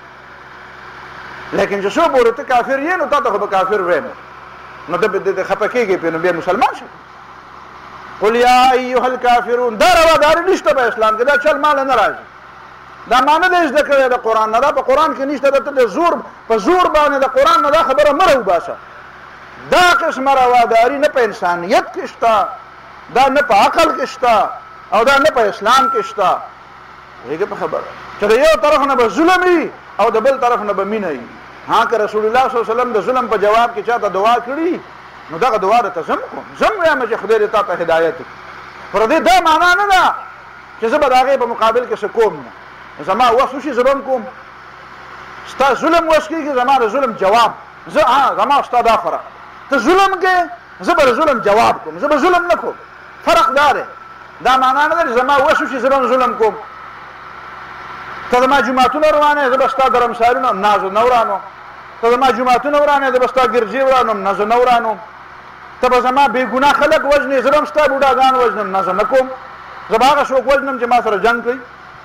لیکن چې څو پورې ته کافر یې نو تا ته خو به کافر وایم نو ته به خفه کېږې پې نو بیا مسلمان شه قل یا ایها الکافرون دا رواداري نشته په اسلام کې دا چل مال نه راځي دا معنی دې زده کړی د قرآن نه دا په قرآن کې نشته ته د زور په زور باندې د قرآن نه دا خبره مه راوباسه دا قسمه رواداري نه په انسانیت کې شته دا نه په عقل کې شته او دا نه په اسلام کې شته هغه په خبره چې د یو طرف نه به ظلم وي او د بل طرف نه به مینه وي ها که رسول الله صلی الله علیه وسلم د ظلم په جواب کې چاته دعا کړي نو دغه دعا درته زم کوم زم وایم چې خدای دې تا ته هدایت کړي پر دې دا معنا نه ده چې زه به د هغې په مقابل کې څه کوم نه زما وس وشي زه به هم کوم ستا ظلم وس کېږي زما د ظلم جواب زه ها زما ستا دا فرق ته ظلم کې زه به د ظلم جواب کوم زه به ظلم نه کوم فرق دا دی دا معنا نه ده چې زما وس وشي زه به هم ظلم کوم ته زما جوماتونه ورانې زه به ستا درمسارونه نه زه نه ورانوم ته زما جوماتونه ورانې زه به ستا ګرجې ورانوم نه زه نه ورانوم ته به زما بېګناه خلک وژنې زه به هم ستا بوډاګان وژنم نه زه نه کوم زه به هغه څوک وژنم چې ما سره جنګ کوي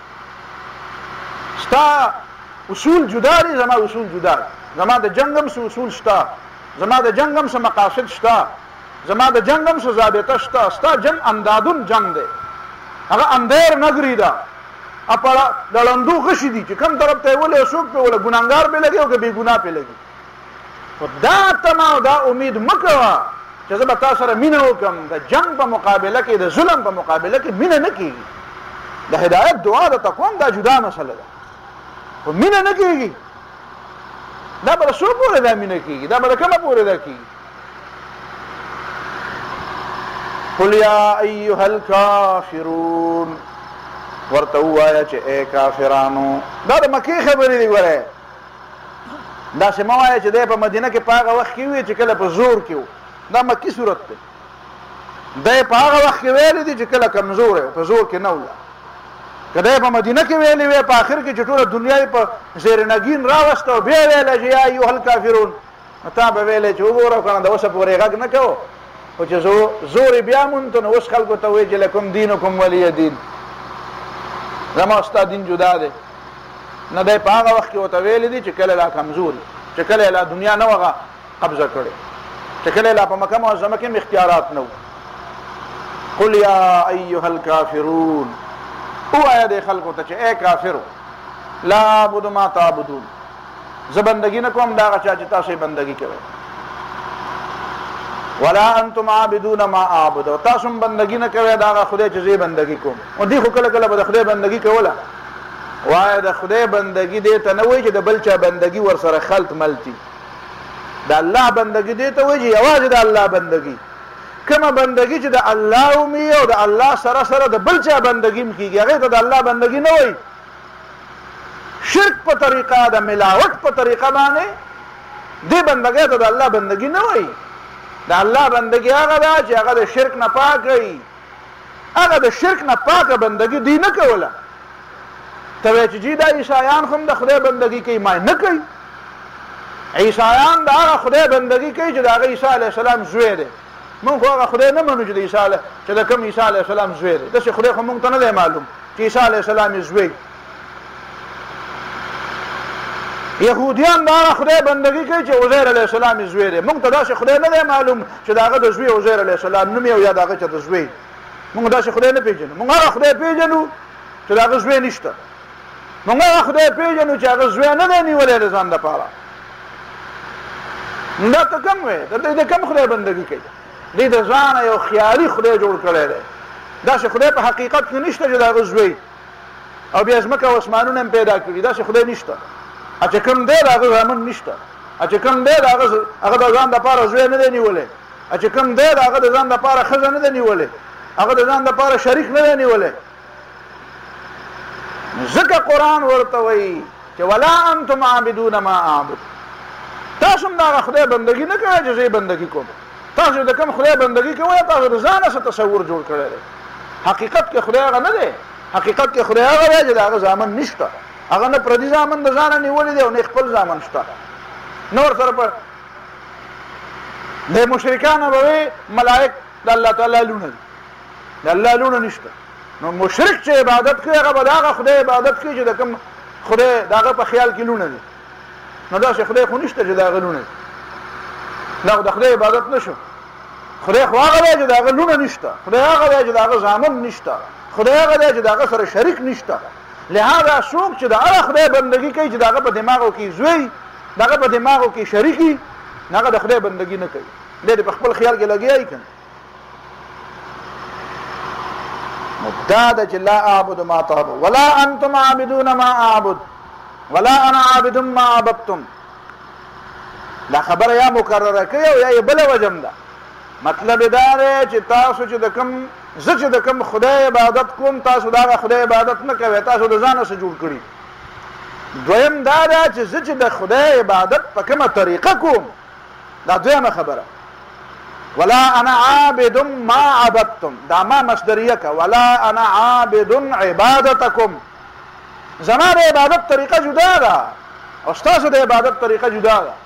ستا اصول جدا دي زما اصول جدا دي زما د جنګ هم څه اصول شته زما د جنګ هم څه مقاصد شته زما د جنګ هم څه ضابطه شته ستا جنګ اندادون جنګ دی هغه اندیر نګري ده اپړه د لندو غشي دي چې کوم طرف ته ولې څوک په ولا ګناګار به لګي او که بې ګناه په لګي دا تما دا امید مکوه چې زه به تا سره مینه وکړم د جنګ په مقابله کې د ظلم په مقابله کې مینه نه کېږي د هدایت دعا درته کوم دا جدا مسله ده خو مینه نه کېږي دا به د څو پورې دا مینه کېږي دا به د کومه پورې دا کېږي قل یا ایها الکافرون ورته ووایه چې ای کافرانو دا د مکې خبرې دي ګوره داسې مه وایه چې دی په مدینه کې په هغه وخت کې وي چې کله په زور کې و دا مکي صورت دی دی په هغه وخت کې ویلی دي چې کله کمزور په زور کې نه وله که دی په مدینه کې ویلی وی په آخر کې چې ټوله دنیا یې په زیر نګین راوسته او بیا ویله چې یا ایها الکافرون نو تا به ویلی چې وګوره که نه د اوسه پورې غږ نه کوو خو چې زور یې بیا مونته نو اوس خلکو ته وایي چې لکم دینکم ولی دین زما ستا دین جدا دی نه دی په هغه وخت کې ورته ویلی دي چې کله لا کمزوري چې کله لا دنیا نه وغه قبضه کړې چې کله لا په مکه معظمه کې اختیارات نه و قل یا ایها الکافرون ووایه دې خلکو ته چې ای کافرو لا اعبد ما تعبدون زه بندګي نه کوم د هغه چا چې تاسو یې بندګي کوئ ولا انتم عابدون ما اعبد او تاسو بندگی نه کوي دا خدای چې زی بندگی کوم او دی خو کله کله به خدای بندگی کوله وای د خدای بندگی دې ته نه وای چې د بل چا بندگی ور سره خلط ملتي د الله بندگی دې ته وای چې یوازې د الله بندگی کومه بندگی چې د الله اومي او د الله سره سره د بل چا بندگی م کیږي هغه ته د الله بندگی نه وای شرک په طریقه د ملاوت په طریقه باندې دې بندګۍ ته د الله بندگی نه وای د الله بندگی هغه ده چې هغه د شرک نه پاک وي هغه د شرک نه پاکه بندگی دی نه کوله ته وایې چې جی دا عیسایان خو هم د خدای بندگی کوي ما نه کوي عیسایان د هغه خدای بندگی کوي چې د هغه عیسی علیه السلام زوی دی مونږ خو هغه خدای نه منو چې د عیسی علیه چې د کوم عیسی علیه السلام زوی دی داسې خدای خو مونږ ته نه دی معلوم چې عیسی علیه السلام یې زوی یهودیان دا خدای بندگی کوي چې عزیر علیه السلام زوی دی مونږ ته داسې خدای نه دی معلوم چې د هغه د زوی عزیر علیه السلام نوم او یا د هغه چې د زوی مونږ داسې خدای نه پیژنو مونږ هغه خدای پیژنو چې د هغه زوی نشته مونږ هغه خدای پیژنو چې هغه زوی نه دی نیولی د ځان دپاره دا ته کوم وی د کوم خدای بندگی کوي دی د ځانه یو خیالي خدای جوړ کړی دی داسې خدای په حقیقت کې نشته چې د هغه زوی او بیا ځمکه او اسمانونه هم پیدا کړي داسې خدای نشته چې کوم دی د هغه زامن نشته چې کوم دی د هغه هغه د ځان دپاره زوی نه دی نیولی چې کوم دی د هغه د ځان دپاره ښځه نه ده نیولې هغه د ځان دپاره شریک نه دی نیولی ځکه قرآن ورته وایي چې ولا انتم عابدون ما اعبد، تاسو هم د هغه خدای بندګي نه کوئ چې زه یې بندګي کوم. تاسو د کوم خدای بندګي کوئ تاسو د ځانه څه تصور جوړ کړی دی. حقیقت کې خدای هغه نه دی. حقیقت کې خدای هغه دی چې د هغه زامن نشته. هغه نه پردي زامن د ځانه نیولي دی او نه خپل زامن شته. نور سره په د مشرکانو به وایي ملائک د الله تعالی لونه دي، د الله لونه نشته. نو مشرک چې عبادت کوي هغه به د هغه خدای عبادت کوي چې د کوم خدای د هغه په خیال کې لونه دي. نو داسې خدای خو نشته چې د هغه لونه دي. دا د خدای عبادت نشو. خدای خو هغه دی چې د هغه لونه نشته. خدای هغه دی چې د هغه زامن نشته. خدای هغه دی چې د هغه سره شریک نشته. لہذا څوک چې د هغه خدای بندګي کوي چې د هغه په دماغو کې زوی، د هغه په دماغو کې شریکي، هغه د خدای بندګي نه کوي. دی په خپل خیال کې لګیایي که نه. دا ده چې لا اعبد ما تعبدون ولا انتم عابدون ما اعبد ولا انا عابد ما عبدتم. دا خبره یا مکرره کوي او یا یې بله وجم ده. مطلب دا دی چې تاسو چې د کوم زه چې د کوم خدای عبادت کوم تاسو د هغه خدای عبادت نه کوئ، تاسو د ځانه څه جوړ کړي. دویم دا ده چې زه چې د خدای عبادت په کومه طریقه کوم، دا دویمه خبره. ولا انا عابد ما عبدتم، دا ما مصدریه که ولا انا عابد عبادتکم. زما د عبادت طریقه جدا ده او ستاسو د عبادت طریقه جدا ده.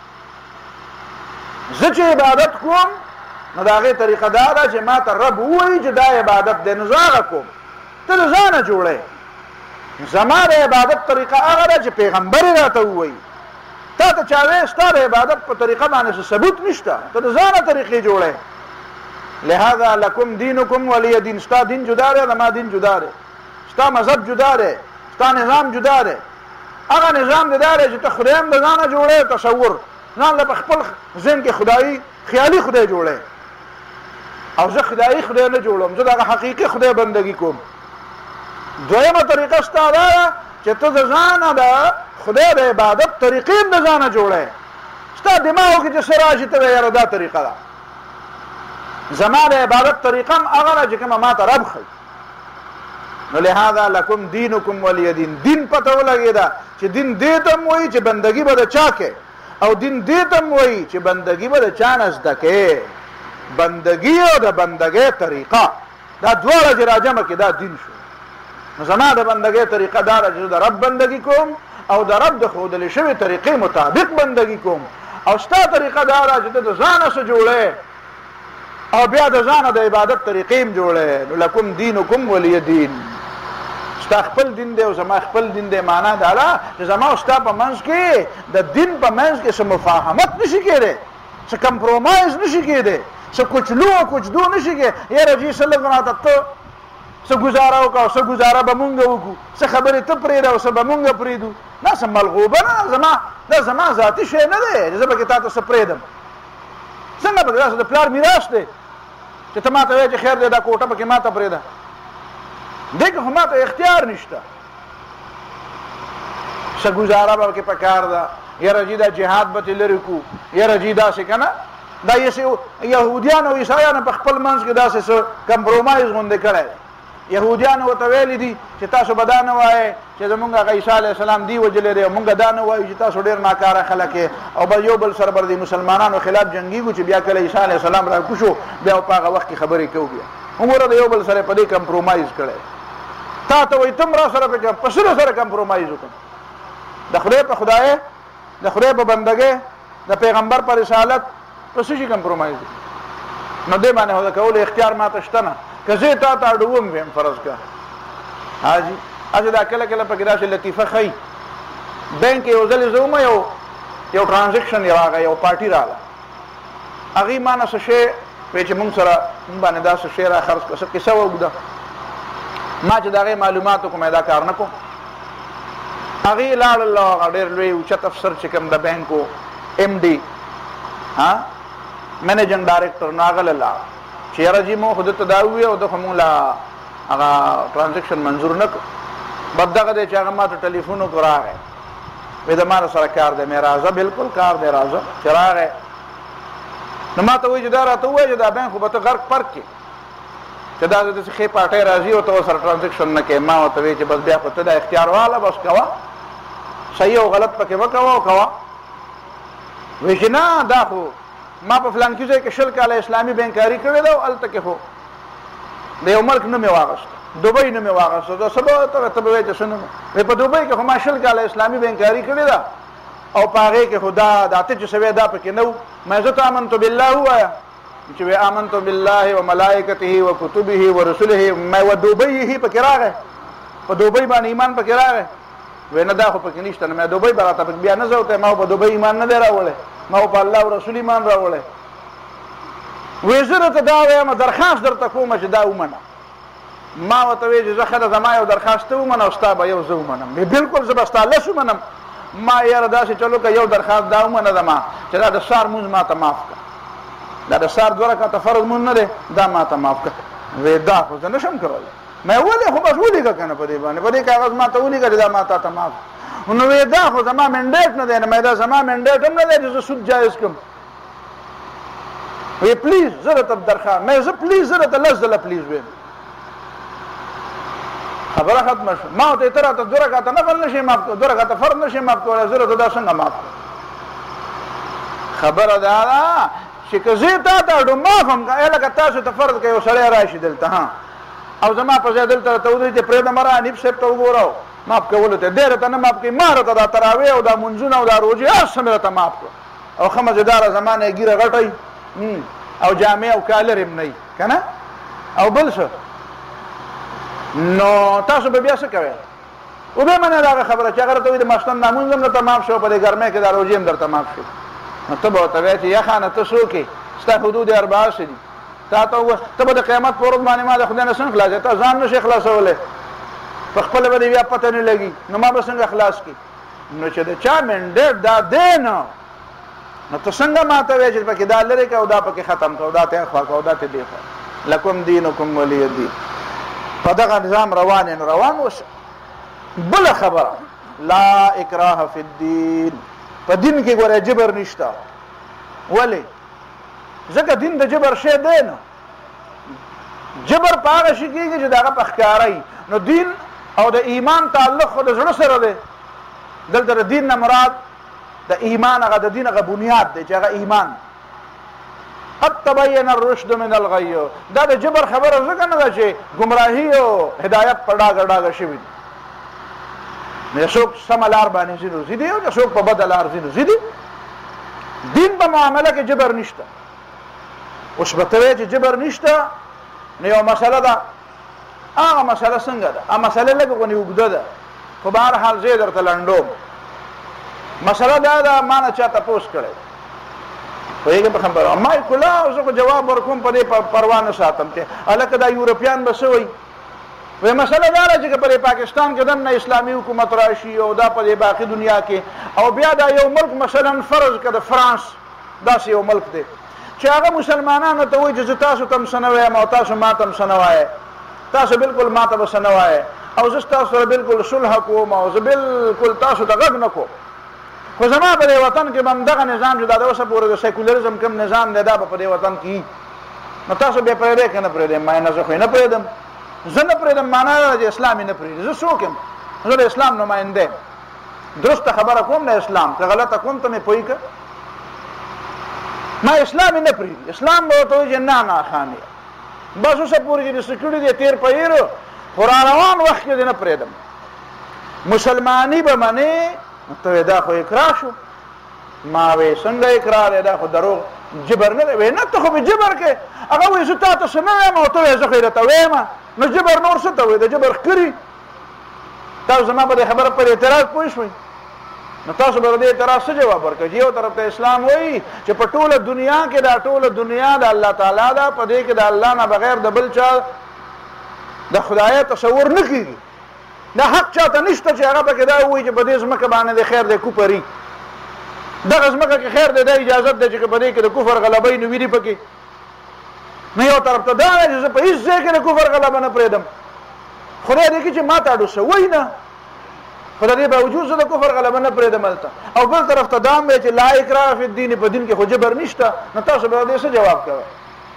زه چې عبادت کوم نو د هغې طریقه دا ده چې ما ته رب ووایي چې دا عبادت دی، نو زه هغه کوم. ته د ځانه جوړی. زما د عبادت طریقه هغه ده چې پیغمبر یې راته ووایي. تا ته چا وایي ستا د عبادت په طریقه باندې څه ثبوت نشته، ته د ځانه طریقې جوړی. لہذا لکم دینکم ولی دین. ستا دین جدا دی، زما دین جدا دی. ستا مذهب جدا دی، ستا نظام جدا دی. هغه نظام دی دا دی چې ته خدای هم د ځانه جوړی، تصور ځان له په خپل ذهن کې خدایي خیالي خدای جوړی. او زه خدایي خدای نه جوړم، زه د هغه حقیقي خدای بندګي کوم. دویمه طریقه ستا دا ده چې ته د ځانه د خدای د عبادت طریقې هم د ځانه جوړی. ستا دماغو کې چې څه راشي ته وایې یاره دا طریقه ده. زما د عبادت طریقه هم هغه ده چې کومه ما ته رب ښیي. نو لہذا لکم دینکم ولی دین. دین پته ولګېده چې دین دې ته هم وایي چې بندګي به د چا کوې، او دین دې ته هم وایي چې بندګي به د چا نه زده کوې. بندګي او د بندګۍ طریقه دا دواړه چې راجمع کړي دا دین شو. نو زما د بندګۍ طریقه دا ده چې د رب بندګي کوم او د رب د ښودلې شوې طریقې مطابق بندګي کوم. او ستا طریقه دا ده چې ته د ځانه څه جوړی او بیا د ځانه د عبادت طریقې هم جوړی. نو لکم دینکم ولی دین. ستا خپل دین دی او زما خپل دین دی. معنا دا ده چې زما او ستا په منځ کې د دین په منځ کې څه مفاهمت نشي کېدی، څه کمپرومایز نشي کېدی، څه کوچلو او کوچدو نشي کېدی. یاره جي څه لږ راته ته څه ګزاره وکړه او څه ګزاره به مونږ وکړو، څه خبرې ته پرېږده او څه به مونږ پرېږدو. دا څه ملغوبه نه، زما دا زما ذاتي شی نه دی چې زه پکې تا ته څه پرېږدم. څنګه پکې داسې د پلار میراث دی چې ته ما ته وایې چې خیر دی دا کوټه پکې ما ته پرېږده. دې کې خو ما ته اختیار نشته. څه ګزاره به پکې پکار ده. یاره جي دا جهاد به ترې لرې کړو، یاره جي داسې که نه. دا یهودیان او عیسایانو په خپل منځ کې داسې څه کمپرومایز غوندې کړی. یهودیانو ورته ویلي دي چې تاسو به دا نه وایئ چې زمونږ هغه عیسی علیه السلام دی وجلی دی، او مونږ دا نه وایو چې تاسو ډېر ناکاره خلک یې او بل یو بل سره به د مسلمانانو خلاف جنګېږو چې بیا کله عیسی علیه السلام را کوشو بیا په هغه وخت کې خبرې کوو. بیا عمره د یو بل سره په دې کمپرومایز کړی. تا ته وایي تم را سره په سره سره کمپرومایز وکړم. د خدای په خدای، د خدای په بندګۍ، د پیغمبر په رسالت په څه شي کمپرومایز وکړم. نو دې باندې هو د کولو اختیار ما ته شته نه. که زه تا ته اډوم ویم فرض که حاجي هسې دا کله کله پکې داسې لطیفه ښیي. بینک کې یو ځلې زه وم یو یو ټرانزیکشن راغی، یو پارټي راغله. هغې ما نه څه شی وایي چې مونږ سره مونږ باندې دا څه شی را خرڅ کړه. څه قصه واوږده. ما چې د هغې معلومات وکړم دا کار نه کوم. هغې لاړل او هغه ډېر لوی اوچت افسر چې کوم د بینکو ایم ډي ها منیجنګ ډایرکټر نو هغه له لاړ چې یاره جي مو خو ده ته دا ووایي او ده خو مونږ له هغه ټرانزیکشن منظور نه کړو. بد دغه دی چې هغه ما ته ټلیفون وکړو راغی وایي د ما سره کار دی. مې راځه بلکل کار دی راځه. چې راغی نو ما ته وایي چې دا راته ووایي چې دا بینک خو به ته غرق پرک کړې. چې دا د ښې پارټۍ راځي او ته ورسره ټرانزیکشن نه کوې. ما ورته وایي چې بس بیا خو ته دا اختیار واله بس کوه، صحیح او غلط پکې مه کوه او کوه. وایي چې نه دا خو ما په فلانکي ځای کې شل کاله اسلامي بینکاري کړې ده او هلته کې خو د یو ملک نه مې واغېسته، دوبۍ نه مې واغېسته. دا څه به ته ته به وایې چې څه نه وایي په دوبۍ کې خو ما شل کاله اسلامي بینکاري کړې ده او په هغې کې خو دا د اته چې سوی دا پکې نه و. ما زه ته آمنت بالله ووایه چې وی آمنت بالله و ملائکته و کتبه و رسله. ما و دوبۍ پکې راغی، په دوبۍ باندې ایمان پکې راغی. وی نه دا خو پکې نشته. نه مې دوبۍ به راته پکې بیا نه زه ورته ما په دوبۍ ایمان نه دی راوړی، ما په الله او رسول ایمان راوړی. وی زه درته دا وایم درخواست درته کوم چې دا ومنه. ما ورته وایي چې زه ښه ده زما یو درخواست ته ومنه او ستا به یو زه ومنم. بلکل زه به ستا لس ومنم. ما یاره داسې چلو که یو درخواست دا ومنه زما چې دا د سهار مونځ ما ته معاف کړه، دا د سهار دوه رکعته فرض مونځ نه دی دا ما ته معاف کړه. وی دا خو زه نشم کولی. ما ولې خو بس ولیکه که نه په دې باندې، په دې کاغذ ما ته ولیکه چې دا ما تا ته معاف. نو وی دا خو زما منډیټ نه دی. نه مې دا زما منډیټ هم نه دی چې زه سود جایز کړم. وی پلیز زه درته درخواست مې زه پلیز زه درته لس ځله پلیز ویم. خبره ختمه شوه. ما ورته ته راته دوه رکعته نفل نه شي معاف کولی، دوه رکعته فرض نه شي معاف کولی، زه درته دا څنګه معاف کړم. خبره دا ده چې که زه تا ته اډو معاف هم که لکه تاسو ته فرض که یو سړی راشي دلته ها او زما په ځای دلته راته ودرېږي چې پرېږده مه را حنیف صاحب ته وګوره معاف کولو ته دی راته نه معاف کوي. ما راته دا تراویح او دا منځونه او دا روژې هر څه مې راته معاف کړو او ښه مزېداره زما نه یې ږیره غټئ او جامې او کالر هم نه وي که نه او بل څه. نو تاسو به بیا څه کوئ؟ وبې منې د هغه خبره چې هغه راته وایي د ماښام دا مونځ هم درته معاف شو، په دې ګرمۍ کې دا روژې هم درته معاف شو. نو ته به ورته وایې چې یا خانه ته څوک یې؟ ستا حدود اربعه څه دي؟ تا ته ووایه ته به د قیامت په ورځ باندې ما د خدای نه څنګه خلاصوې؟ ته ځان نشې خلاصولی، په خپله به دې بیا پته نه لګي. نو ما به څنګه خلاص کړي؟ نو چې د چا منډیټ دا دی نه نو ته څنګه ما ته وایې چې پکې دا لرې کړه او دا پکې ختم کړه او دا ته خوا کړه او دا ته دې خوا. لکم دینکم ولی دین. په دغه نظام روان یم روان اوسه. بله خبره لا اکراه فی الدین، په دین کې ګوره جبر نشته. ولې؟ ځکه دین د جبر شی دی نه. جبر په هغه شي کېږي چې د هغه په ښکاره وي. نو دین او د ایمان تعلق خو د زړه سره دی. دلته د دین نه مراد د ایمان هغه د دین هغه بنیاد دی چې هغه ایمان. قد تبین الرشد من الغی. دا د جبر خبره ځکه نه ده چې ګمراهي او هدایت په ډاګه ډاګه شوي دي. نو څوک سمه لار باندې ځي نو ځي دي او څوک په بده لار ځي نو ځي دي. دین په معامله کې جبر نشته. اوس به ته وایې چې جبر نشته نو یو مسله ده. هغه مسله څنګه ده؟ هغه مسله لږ غونې اوږده ده خو به هر حال زه یې درته لنډوم. مسله دا ده ما نه چا تپوس کړی پوهېږې په خبره ما یې کلا او زه خو جواب ورکوم په دې پروا نه ساتم چې هلکه دا یورپیان به څه وایي. وایي مسله دا ده چې که په دې پاکستان کې دننه اسلامي حکومت راشي او دا په دې باقي دنیا کې او بیا دا یو ملک مثلا فرض که د فرانس داسې یو ملک دی چې هغه مسلمانانو ته وایي چې زه تاسو ته هم څه نه وایم او تاسو ما ته هم څه نه وایئ، تاسو بلکل ما ته به څه نه وایئ او زه ستاسو سره بلکل صلح کوم او زه بلکل تاسو ته غږ نه کوم. خو زما په دې وطن کې به هم دغه نظام چې دا د اوسه پورې د سیکولرزم کوم نظام دی دا به په دې وطن کې نو تاسو بیا پرېږدئ که نه پرېږدئ؟ ما نه زه خو یې نه پرېږدم. زه نه پرېږدم معنا دا ده چې اسلام یې نه پرېږدي. زه څوک یم؟ زه د اسلام نماینده یم. درسته خبره کوم د اسلام، که غلطه کوم ته مې پوهی که ما اسلام یې نه پرېږدي. اسلام به ورته وایي چې نه نه خانې بس اوسه پورې چې دې څه کړي دي تېر په هېر خو را روان وخت کې دې نه پرېږدم. مسلماني به منې ته وایې دا خو اقرار شو. ما وایې څنګه اقرار دی؟ دا خو دروغ جبر نه دی. وایي نه ته خو به جبر کې هغه وایي زه تا ته څه نه وایم او ته وایې زه خو یې درته وایم. نو جبر نور څه ته وایي؟ د جبر ښکري. تاسو زما په دې خبره پر اعتراض پوه شوئ نو تاسو به د دې اعتراض څه جواب ورکړئ؟ چې یو طرف ته اسلام وایي چې په ټوله دنیا کې دا ټوله دنیا د الله تعالی ده، په دې کې د الله نه بغیر د بل چا د خدای تصور نه کېږي. دا حق چاته نشته چې هغه پکې دا ووایي چې په دې ځمکه باندې د خیر دی کوپري. دغه ځمکه کې خیر دی دا اجازت دی چې په دې کې د کفر غلبه وي نو وي دي پکې. نو یو طرف ته دا دی چې زه په هېڅ ځای کې د کفر غلبه نه پرېږدم. خدای دې کړي چې ما ته اډو څه وایي نه خو د دې باوجود زه د کفر غلبه نه پرېږدم هلته. او بل طرف ته دا هم دی چې لا اکراه فی الدین، په دین کې خو جبر نشته. نو تاسو به د دې څه جواب کوئ؟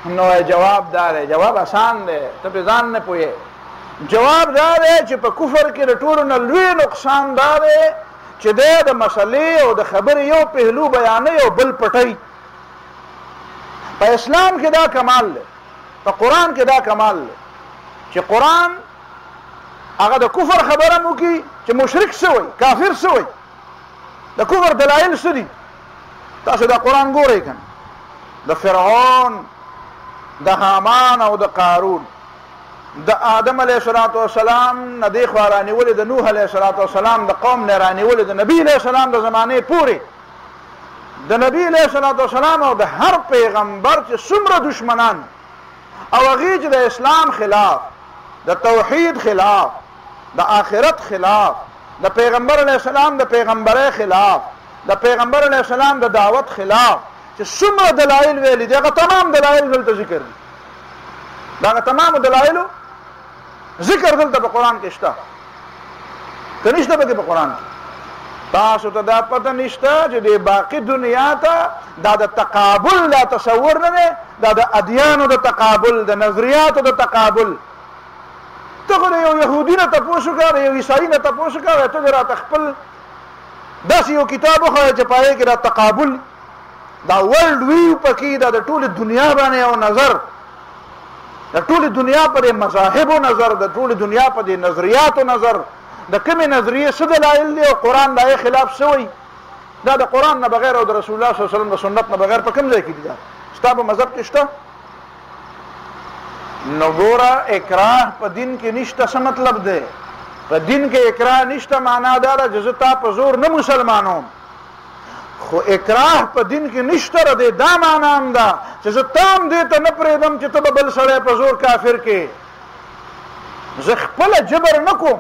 نو جواب دا دی، جواب آسان دی، ته په ځان نه پوهې. جواب دا دی چې په کفر کې د ټولو نه لوی نقصان دا دی چې دی د مسلې او د خبرې یو پهلو بیانوي او بل پټوي. په اسلام کې دا کمال دی، په قرآن کې دا کمال دی چې قرآن هغه د کفر خبره مو کوي چې مشرک څه وایي، کافر څه وایي، د کفر دلایل څه دي. تاسو دا قرآن ګورئ کنه، د فرعون، د حامان او د قارون، د آدم علیه السلام نه دی خوا رانیولې، د نوح علیه السلام د قوم نه رانیولې، د نبی علیه السلام د زمانې پورې د نبی علیه السلام او د هر پیغمبر چې څومره دشمنان او هغې چې د اسلام خلاف، د توحید خلاف، د آخرت خلاف، د پیغمبر علیه السلام د پیغمبرۍ خلاف، د پیغمبر علیه السلام د دعوت خلاف چې څومره دلایل ویلي دي، هغه تمام دلایل دلته ذکر دي. دا هغه تمامو دلایلو ذکر دلته په قرآن کې شته، که نشته پکې په قرآن کې. تاسو ته دا پته نشته چې د باقي دنیا ته دا د تقابل دا تصور نه دی، دا د ادیانو د تقابل، د نظریاتو د تقابل. ته خو د یو یهودي نه تپوس وکړه، د یو عیسایي نه تپوس وکړه، ته دې راته خپل داسې یو کتاب وښیه چې په هغې کې دا تقابل، دا ورلډ ویو پکې، دا د ټولې دنیا باندې یو نظر، د ټولې دنیا په دې مذاهبو نظر، د ټولې دنیا په دې نظریاتو نظر، د کومې نظریې څه دلایل دي او قرآن د هغې خلاف څه وایي. دا د قرآن نه بغیر او د رسول الله صلی الله علیه وسلم د سنت نه بغیر په کوم ځای کې دي؟ دا ستا په مذهب کې شته؟ نو ګوره اکراه په دین کې نشته. څه مطلب دی؟ په دین کې اکراه نشته معنا دا ده چې زه تا په زور نه مسلمانوم، خو اکراه په دین کې نشته را دی دا معنا هم ده چې زه تا هم دې ته نه پرېږدم چې ته به بل سړی په زور کافر کې. زه خپله جبر نه کوم،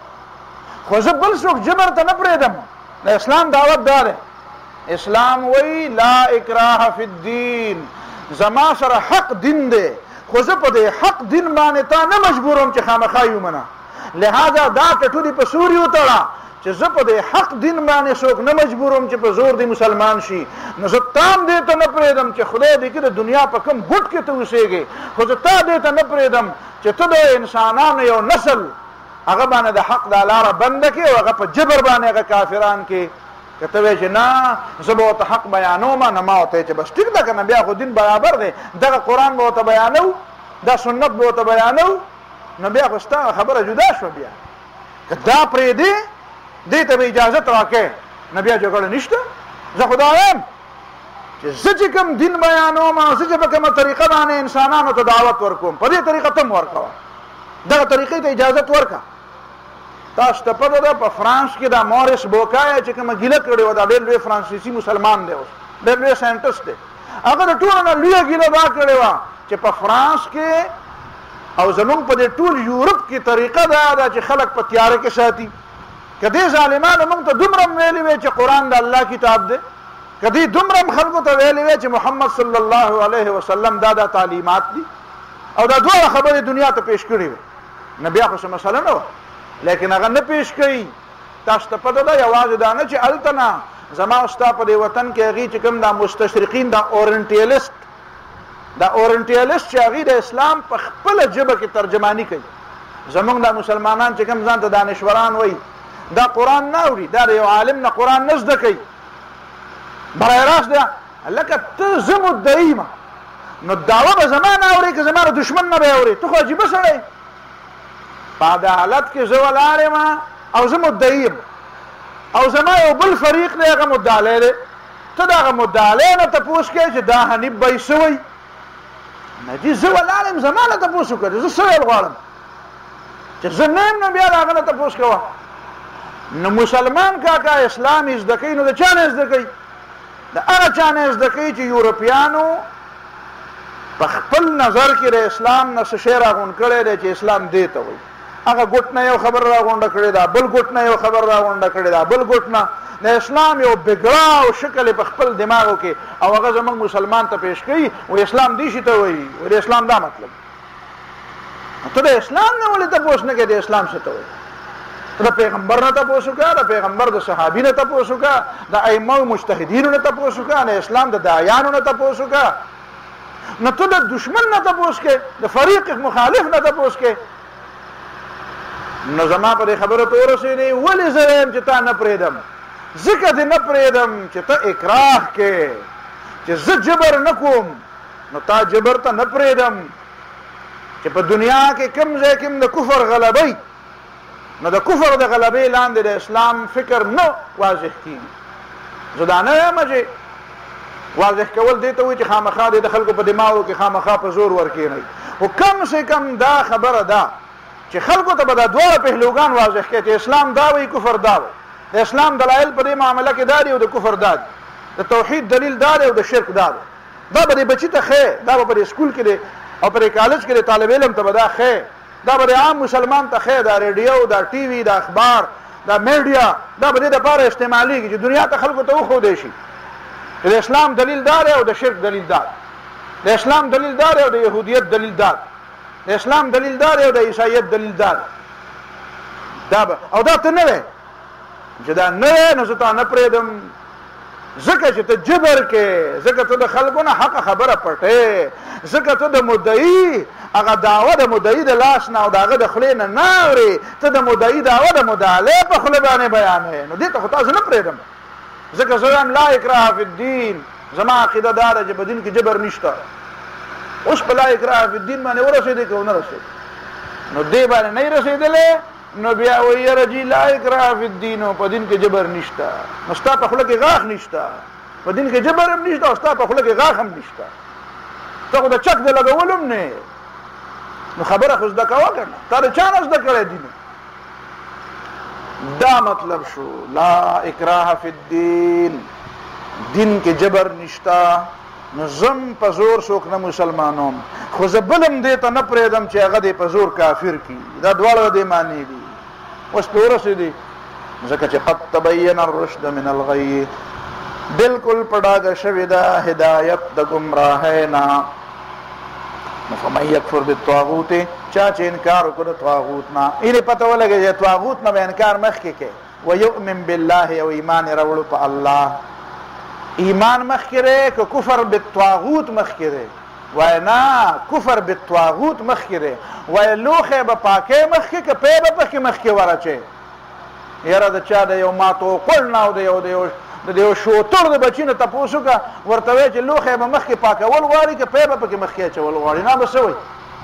خو زه بل څوک جبر ته نه پرېږدم. د اسلام دعوت دا دی، اسلام وایي لا اکراه فی الدین، زما سره حق دین دی، خو زه په دې حق دین باندې تا نه مجبوروم چې خامخا یې ومنه. لہذا دا ټټولې په سور یې وتړه چې زه په دې حق دین باندې څوک نه مجبوروم چې په زور دی مسلمان شي. نو زه تا هم دې ته نه پرېږدم چې خدای دې کړي د دنیا په کوم ګوټ کې ته اوسېږې، خو زه تا دې ته نه پرېږدم چې ته د انسانانو یو نسل هغه باندې د حق دا لاره بنده کړې او هغه په جبر باندې هغه کافران کې. که ته وایې چې نه زه به ورته حق بیانوم، نه ما ورته چې بس ټیک ده که نه، بیا خو دین برابر دی، دغه قرآن به ورته بیانو، دا سنت به ورته بیانو، نو بیا خو ستا خبره جدا شوه. بیا که دا پرېږدې دې ته به اجازت راکړې، نه بیا جګړه نشته. زه خو دا وایم چې زه چې کوم دین بیانوم او زه چې په کومه طریقه باندې انسانانو ته دعوت ورکوم، په دې طریقه ته هم ورکوه، دغه طریقې ته اجازت ورکړه. تاسو ته پته ده په فرانس کې دا مورس بوکای چې کومه ګیله کړې وه، دا ډېر لوی فرانسیسي مسلمان دی، اوس ډېر لوی ساینټسټ دی. هغه د ټولو نه لویه ګیله دا کړې وه چې په فرانس کې او زمونږ په دې ټول یورپ کې طریقه دا ده چې خلک په تیاره کې ساتي. که دې ظالمانو موږ ته دومره ویلي وی چې قرآن د الله کتاب دی، که دې دومره خلکو ته ویلي وی چې محمد صلی الله علیه وسلم دا دا تعلیمات دي او دا دواړه خبرې دنیا ته پیش کړې وي، نه بیا خو څه مسله نه وه، لیکن هغه نه پیش کوي. تاسو ته پته ده یوازې دا نه چې هلته نه زما او ستا په دې وطن کې هغې چې کوم دا مستشرقین، دا اورنټیلسټ دا اورنټیلسټ چې هغې د اسلام په خپله ژبه کې ترجماني کوي. زمونږ دا مسلمانان چې کوم ځان ته دانشوران وایي، دا قرآن نه اوري، دا د یو عالم نه قرآن نه زده کوي، برای راست ده لکه ته زه مدعي یم، نو دعوه به زما نه اورې که زما د دشمن نه به یې اورې. ته خو عجیبه سړی، په عدالت کې زه ولاړ یم او زه مدعي یم او زما یو بل فریق دی هغه مدعی دی، ته د هغه مدعی نه تپوس کوې چې دا حنیف به یې څه وایي؟ نه جي زه ولاړ یم، زما نه تپوس وکړې، زه څه ویل غواړم چې زه نه یم، نو بیا د هغه نه تپوس کوه. نو مسلمان کاکا اسلام یې زده کوي، نو د چا نه زده کوي؟ د هغه چا نه زده کوي چې یورپیانو په خپل نظر کې د اسلام نه څه شی راغونډ کړی دی چې اسلام دې ته وایي. هغه ګوټ نه یو خبر راغونډه کړې ده، بل ګوټ نه یو خبر راغونډه کړې ده، بل ګوټ نه د اسلام یو بګړه او شکل په خپل دماغو کې او هغه زموږ مسلمان ته پیش کوي، وایي اسلام دې شي ته وایي، د اسلام دا مطلب. ته د اسلام نه ولې تپوس نه کوې د اسلام څه ته وایي؟ ته د پیغمبر نه تپوس وکړه، د پیغمبر د صحابي نه تپوس وکړه، د ائمه مجتهدینو نه تپوس وکړه، د اسلام د داعیانو نه تپوس وکړه. نو ته د دشمن نه تپوس کې د فریق مخالف نه تپوس کې نو زما په خبره ته ورسېدې ولې زه وایم چې تا نه پرېږدم ځکه دې نه پرېږدم چې ته اکراه کې چې زه جبر نه کوم نو تا جبر ته نه پرېږدم چې په دنیا کې کوم ځای کې د کفر غلبۍ نو د کفر د غلبې لاندې د اسلام فکر نه واضح کېږي زه دا نه وایم چې واضح کول دې ته وایي چې خامخا دې د خلکو په دماغو کې خامخا په زور ورکېنئ خو کم سے کم دا خبره ده چې خلکو ته به دا دواړه پهلوګان واضح کړي چې اسلام دا وایي کفر دا وایي د اسلام دلایل په دې معامله کې دا دي او د کفر دا دي د توحید دلیل دا دی او د شرک دا دی دا به دې بچي ته ښه دا به په سکول کې دی او په کالج کې د طالب علم ته به دا ښه دا به عام مسلمان ته ښه دا ریډیو دا ټي وي دا اخبار دا میډیا دا به دې لپاره استعمالېږي چې دنیا ته خلکو ته وښودی شي د اسلام دلیل دا دی او د شرک دلیل دا د اسلام دلیل دا دی او د یهودیت دلیل دا د اسلام دلیل دا دی او د عیسایت دلیل دا دا به او دا ته نه وی چې دا نه نو زه تا نه پرېږدم ځکه چې ته جبر کې ځکه ته د خلکو نه حق خبره پټې ځکه ته د مدعي هغه دعوه د مدعي د لاس نه او د هغه د خولې نه نه اورې ته د مدعي دعوه د مدعلې په خوله باندې بیانې نو دې ته خو تاسو نه پرېږدم ځکه زه وایم لا اکراه فی الدین زما عقیده دا ده چې په دین کې جبر نشته اوس په لا اکراه فی الدین باندې ورسېدې که ونه رسېدې نو دې باندې نه رسېدلې نو بیا وایي یاره جي لا اکراه فی الدین په دین کې جبر نشته نو ستا په خوله کې غاښ نشته په دین کې جبر هم نشته او ستا په خوله کې غاښ هم نشته ته خو د چک د لګول هم نه نو خبره خو زده کوه که نه تا د چا نه زده کړی دین دا مطلب شو لا اکراه فی الدین دین کې جبر نشته نو زم په زور څوک نه مسلمانوم خو زه بلم دې ته نه پرېږدم چې هغه دې په زور کافر کړي دا دواړه دې معنی دي اوس پې ورسېدې ځکه چې قد تبین الرشد من الغی بالکل په ډاګه شوې ده هدایت د ګمراهۍ نه نو فمن یکفر بالطاغوت چا چې انکار وکړو د طاغوت نه اینې پته ولګي چې طاغوت نه به انکار مخکې کې ویؤمن بالله او ایمان یې راوړو په الله ایمان مخکې دی که کفر بالطاغوت مخکې دی وای نه کفر بالطاغوت مخکې دی وای لوښی به پاکۍ مخکې که پی به پکې مخکې ورچې یاره د چا د یو ماتو قل نه او د یو د یو د یو شوتر د بچي نه تپوس وکړه ورته وایي چې لوښی به مخکې پاکول غواړي که پی به پکې مخکې اچول غواړي نه به څه وایي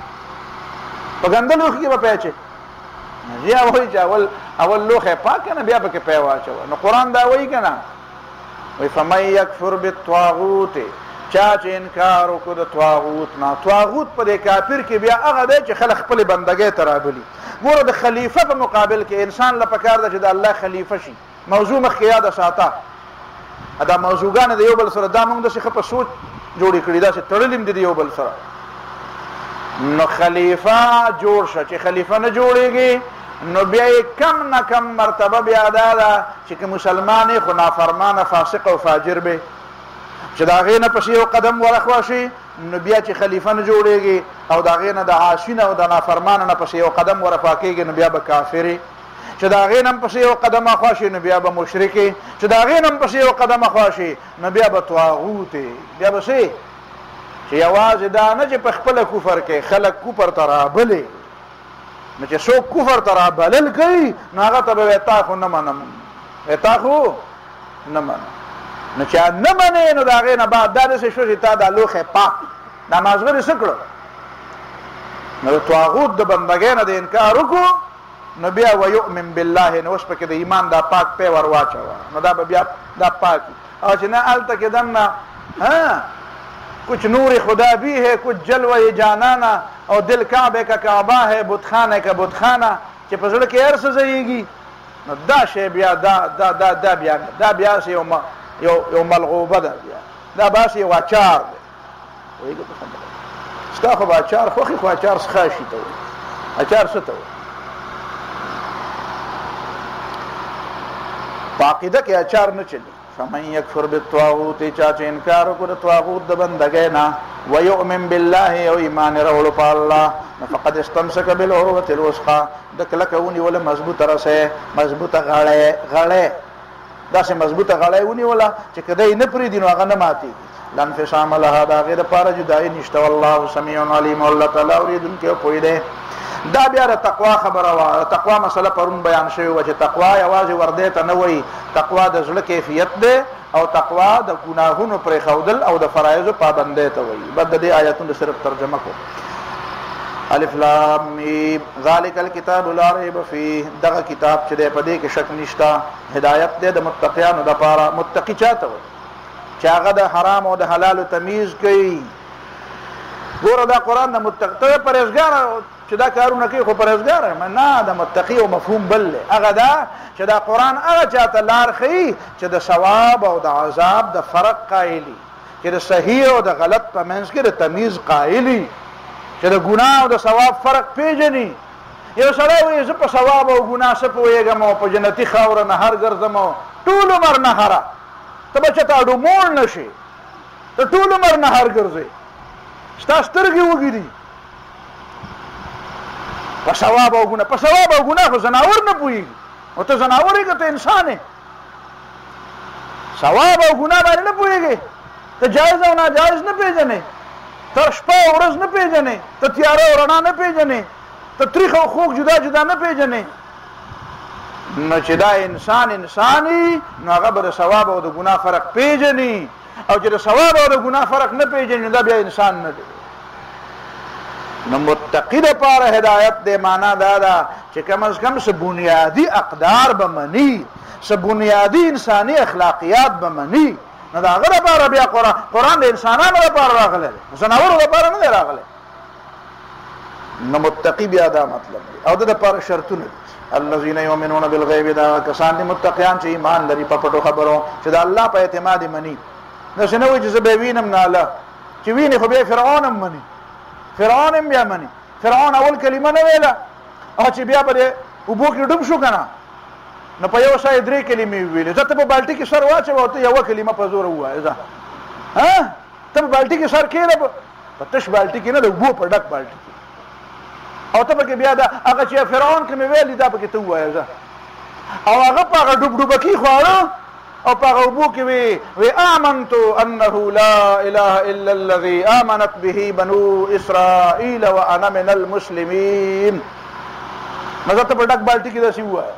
په ګنده لوښي کې به پی اچې بیا وایي چې اول اول لوښی پاک که نه بیا پکې پی واچوه نو قرآن دا وایي که نه وی فمن یکفر بالطاغوت چا چې انکار وکړو د طاغوت نه طاغوت په دې کافر کې بیا هغه دی چې خلک خپلې بندګۍ ته رابلي ګوره د خلیفه په مقابل کې انسان له پکار ده چې د الله خلیفه شي موضوع مخکې یاده ساته دا موضوعګانې د یو بل سره دا موږ داسې ښه په سوچ جوړې کړي داسې تړلي هم دي د یو بل سره نو خلیفه جوړ شه چې خلیفه نه جوړېږي نو بیا یې کم نه کم مرتبه بیا دا ده چې که مسلمان خو نافرمانه فاسق او فاجر به چې د هغې نه پسې یو قدم ورخوا شي نو بیا چې خلیفه نه جوړېږي او د هغې نه د عاصي نه او د نافرمانه نه پسې یو قدم ورخوا کېږي نو بیا به کافرې چې د هغې نه هم پسې یو قدم اخوا شي نو بیا به مشرکې چې د هغې نه هم پسې یو قدم اخوا شي نو بیا به طاغوتې بیا به څه چې یوازې دا نه چې په خپله کفر کې خلک کفر ته رابلې نو چې څوک کفر ته رابلل کوي نو هغه ته به وایي تا خو نه منم تا خو نه منم نو چې نه منې نو د هغې نه بعد دا داسې شو چې تا دا لوښی پاک دا مازغه دې څه کړو نو د طاغوت د بندګۍ نه د انکار وکړو نو بیا ویؤمن بالله نو اوس پکې د ایمان دا پاک پی ور واچوه نو دا به بیا دا پاک او چې نه هلته کې دننه ها کچھ نور خدا بھی ہے کچھ جلوہ جانانا اور دل کعبے کا کعبہ ہے بت خانہ کا بت خانہ چې په زړه کې هر څه ځایږي نو دا شی بیا دا دا دا دا بیا دا بیا یو یو یو ملغوبه ده بیا دا بس یو اچار دی وایي په خبره ستا خو به اچار خوښي خو اچار څخه شي ته وایي اچار څه ته وایي په عقیده کې اچار نه چلي فمن یکفر بالطاغوت چا چې انکار وکړو د طاغوت د بندګۍ نه ویؤمن بالله او ایمان راوړو په الله فقد استمسک بالعروة الوثقی د کلکه ونیوله مضبوطه رسۍ مضبوطه غاړی غاړی داسې مضبوطه غاړی ونیوله چې که دی نه پرېږدي نو هغه نه ماتېږي لانفصام لها دا غیر پارا جدائی نشتا والله سمیع علیم والله تعالی اوریدن کې پوی دی. دا بیا د تقوا خبره وا. تقوا مسله پرون بیان شوی و چې تقوا یوازې ورده ته نه وای، تقوا د زړه کیفیت ده او تقوا د ګناهونو پرې خودل او د فرایض پابندۍ ته وای. بد دې آیاتونو صرف ترجمه کو. الف لام میم ذالک الکتاب لا ریب فیه، دغه کتاب چې دی په دې کې شک نشتا، هدایت دی د متقینو لپاره. متقی چاته وای؟ چې هغه د حرام او د حلال تمیز کوي. ګوره دا قرآن د متقی پرهیزګار چې دا کارونه کوي خو پرهیزګار نه، د متقی او مفهوم بل هغه دا چې دا قرآن هغه چاته لار ښیي چې د ثواب او د عذاب د فرق قایلي، چې د صحیح او د غلط په منځ کې د تمیز قایلي، چې د ګناه او د ثواب فرق پیژني. یو سړی وایي زه په ثواب او ګناه څه پوهېږم او په جنتي خاوره نهر ګرځم او ټول عمر نهره، ته به چېته اډوموړ نه شې، ته ټول عمر نهر ګرځې، ستا سترګې وږي دي په ثواب او ګناه. په ثواب او ګناه خو ځناور نه پوهېږي، او ته ځناور یې که ته انسان یې. ثواب او ګناه باندې نه پوهېږې، ته جایز او ناجایز نه پېژنې، ته شپه او ورځ نه پېژنې، ته تیاره او رڼا نه پېژنې، ته تریخ او خوږ جدا جدا نه پېژنې. نو چې دا انسان انسان وي نو هغه به د ثواب او د ګناه فرق پېژني، او چې د ثواب او د ګناه فرق نه پېژني دا بیا انسان نه دی. نو متقی دپاره هدایت دی معنا دا ده چې کم از کم څه بنیادي اقدار به مني، څه بنیادي انساني اخلاقیات به مني. نو د هغه دپاره بیا قرآن قرآن د انسانانو دپاره راغلی دی، ځناورو دپاره نه دی راغلی. نو متقی بیا دا مطلب دی. او د دپاره شرطونه دي. الذین یؤمنون بالغیب، دا کسان دي متقیان چې ایمان لري په پټو خبرو، چې د الله په اعتماد مني. داسې نه وایي چې زه به وینم نه الله، چې ویني خو بیا فرعون هم مني، فرعون هم بیا مني. فرعون اول کلمه نه ویله، او چې بیا په دې اوبو کې ډوب شو که نه، نو په یو شای درې کلمې ویلې. زه ته په بالټي کې سر واچوه او ته یوه کلمه په زوره ووایه. ځه ته په بالټي کې سر کښېږده، په تش بالټي کې نه، د اوبو په ډک بالټي کې، او ته پکې بیا دا هغه چې فرعون کې مې ویلي دا پکې ته ووایه. ځه او هغه په هغه ډوب ډوبکي خواړه او په هغه اوبو کې وی وی آمنت انه لا اله الا الذي آمنت به بنو اسرائیل وانا من المسلمین. نو زه ته په ډک بالټي کې داسې ووایه.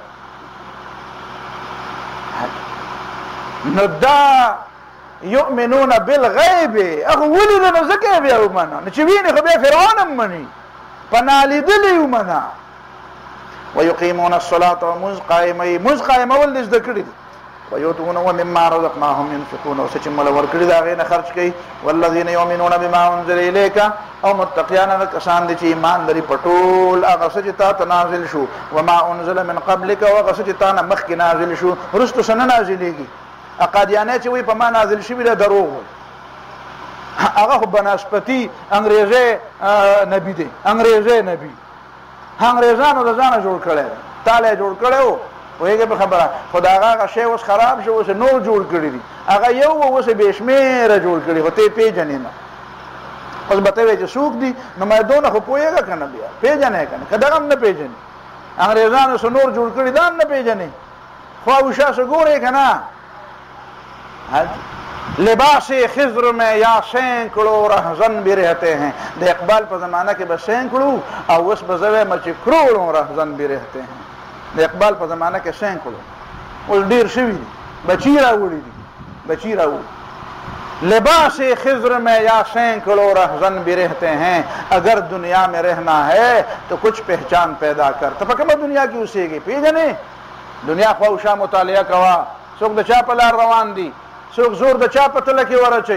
نو دا یؤمنون بالغیب هغه ولیده نو ځکه یې بیا ومنه، نو چې ویني خو بیا فرعون هم مني، په نالیدلې ومنه. ویقیمون الصلاة ومنځ قایموي، منځ قایمول دې زده کړي دي. ویؤتون ومما رزقناهم ينفقون، او څه چې موږ ورکړي د هغې نه خرچ کوي. والذین یؤمنون بما انزل الیک، او متقیان هغه کسان دي چې ایمان لري په ټول هغه څه چې تا ته نازل شو. وما انزل من قبلک، او هغه څه چې تا نه مخکې نازل شو، وروستو څه نه نازلېږي. اقادیانه چې وایي په ما نازل شوي ده دروغ وایي، هغه خو بنسپتي انګریزی نبي دی، انګریزی نبي انګریزانو د ځانه جوړ کړی دی، تاله یې جوړ کړی و، پوهېږې په خبره. خو د هغه هغه شی اوس خراب شو، اوس نور جوړ کړي دي. هغه یو و اوس یې بې شمېره جوړ کړي، خو ته یې پېژنې نه. اوس به ته وایې چې څوک دي، نو مایدونه خو پوهېږه که نه، بیا پېژنې که نه، که دغه هم نه پېژنې. انګریزانو څه نور جوړ کړي دا هم نه پېژنې، خواوشا څه ګورې که نه. لباس خضر میں یا سینکڑوں رہزن بھی رہتے ہیں. د اقبال په زمانہ کې به سینکڑو او اوس به زه وایم چې کروڑوں رهزن بھی رہتے ہیں. د اقبال په زمانہ کې سینکڑو، اوس ډېر شوي دي، بچي راوړي دي، بچي راوړي. لباس خضر میں یا سینکڑوں رہزن بھی رہتے ہیں، اگر دنیا میں رہنا ہے تو کچھ پہچان پیدا کر. ته په کومه دنیا کې اوسېږې پېژنې؟ دنیا خواوشا مطالعه کوه، څوک د چا په لار روان دي، څوک زور د چا په تله کې ورچوي.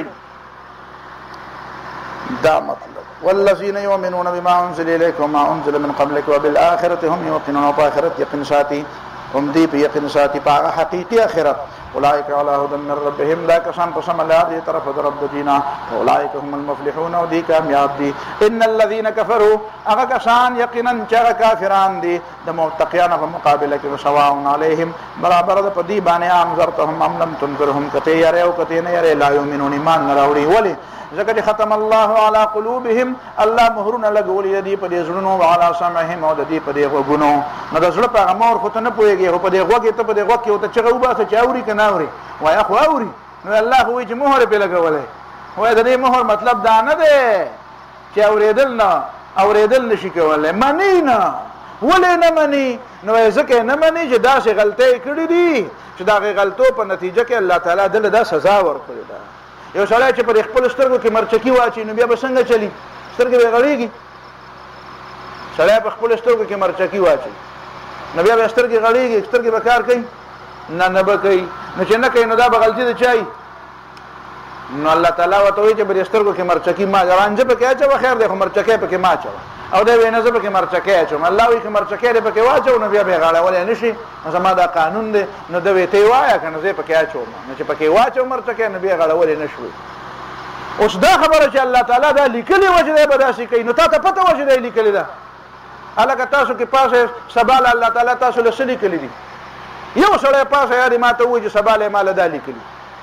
دا مطلب. والذین یؤمنون بما انزل الیک وما انزل من قبلک وبالآخرة هم یوقنون، او په آخرت یقین ساتي، هم دی په یقین ساتي په هغه حقیقي آخرت. اولئک علی هدی من ربهم، دا کسان په سمه لار دي طرف د رب دینا. اولئک هم المفلحون، او دی کامیاب دي. ان الذین کفروا، هغه کسان یقینا چې هغه کافران دي د متقیانو په مقابله کې سواء علیهم، برابر ده په دې باندې انذرتهم ام لم تنذرهم، کته یې او کته نه یې لا یؤمنون، ایمان نه راوړي. ولې؟ ځکه چې ختم الله علی قلوبهم، الله مهرونه لګولي دي په دې زړونو، وعلى سمعهم، او د دې په دې غوږونو. نو د زړه په هغه مور خو ته نه پوهېږې، خو په دې غوږ ته په دې غوږ کې ورته چغه وباسه چې اوري که نه اوري، وایه خو اوري. نو الله خو وایي چې مهر یې پرې لګولی، وای د دې مهر مطلب دا نه دی چې اورېدل نه اورېدل نشي کولی منی نه ولې نه مني نو ځکه نه مني چې داسې غلطۍ کړي دي چې د هغې غلطو په نتیجه کې الله تعالی دله دا سزا ورکړې ده یو سړی چې پر خپلو سترګو کې مرچکي واچي نو بیا به څنګه چلي سترګې به غړېږي سړی په خپلو سترګو کې مرچکي واچي نو بیا به سترګې غړېږي سترګې به کار کوي نه نه به کوي نو چې نه کوي نو دا به غلطي د چا نو الله تعالی ورته وایي چې پر سترګو کې مرچکي ما رانجه پکې اچوه خیر دی خو مرچکی پکې ما اچوه او دی وایي نه زه پکې مرچکی اچوم الله وایي که مرچکی دی پکې واچو نو بیا به یې غاړولی نه شي نو زما دا قانون دی نو ده وایي ته یې وایه که نه زه یې پکې اچوم نو چې پکې واچو مرچکی نو بیا یې غاړولی نه شوي اوس دا خبره چې الله تعالی دا لیکلې وه چې دی به داسې کوي نو تا ته پته وه چې دی لیکلې ده هلکه تاسو کې پاسه سبا له الله تعالی تاسو له څه لیکلي دي یو سړی پاسه یارې ما ته ووایي چې سبا له یې ما له دا لیکلي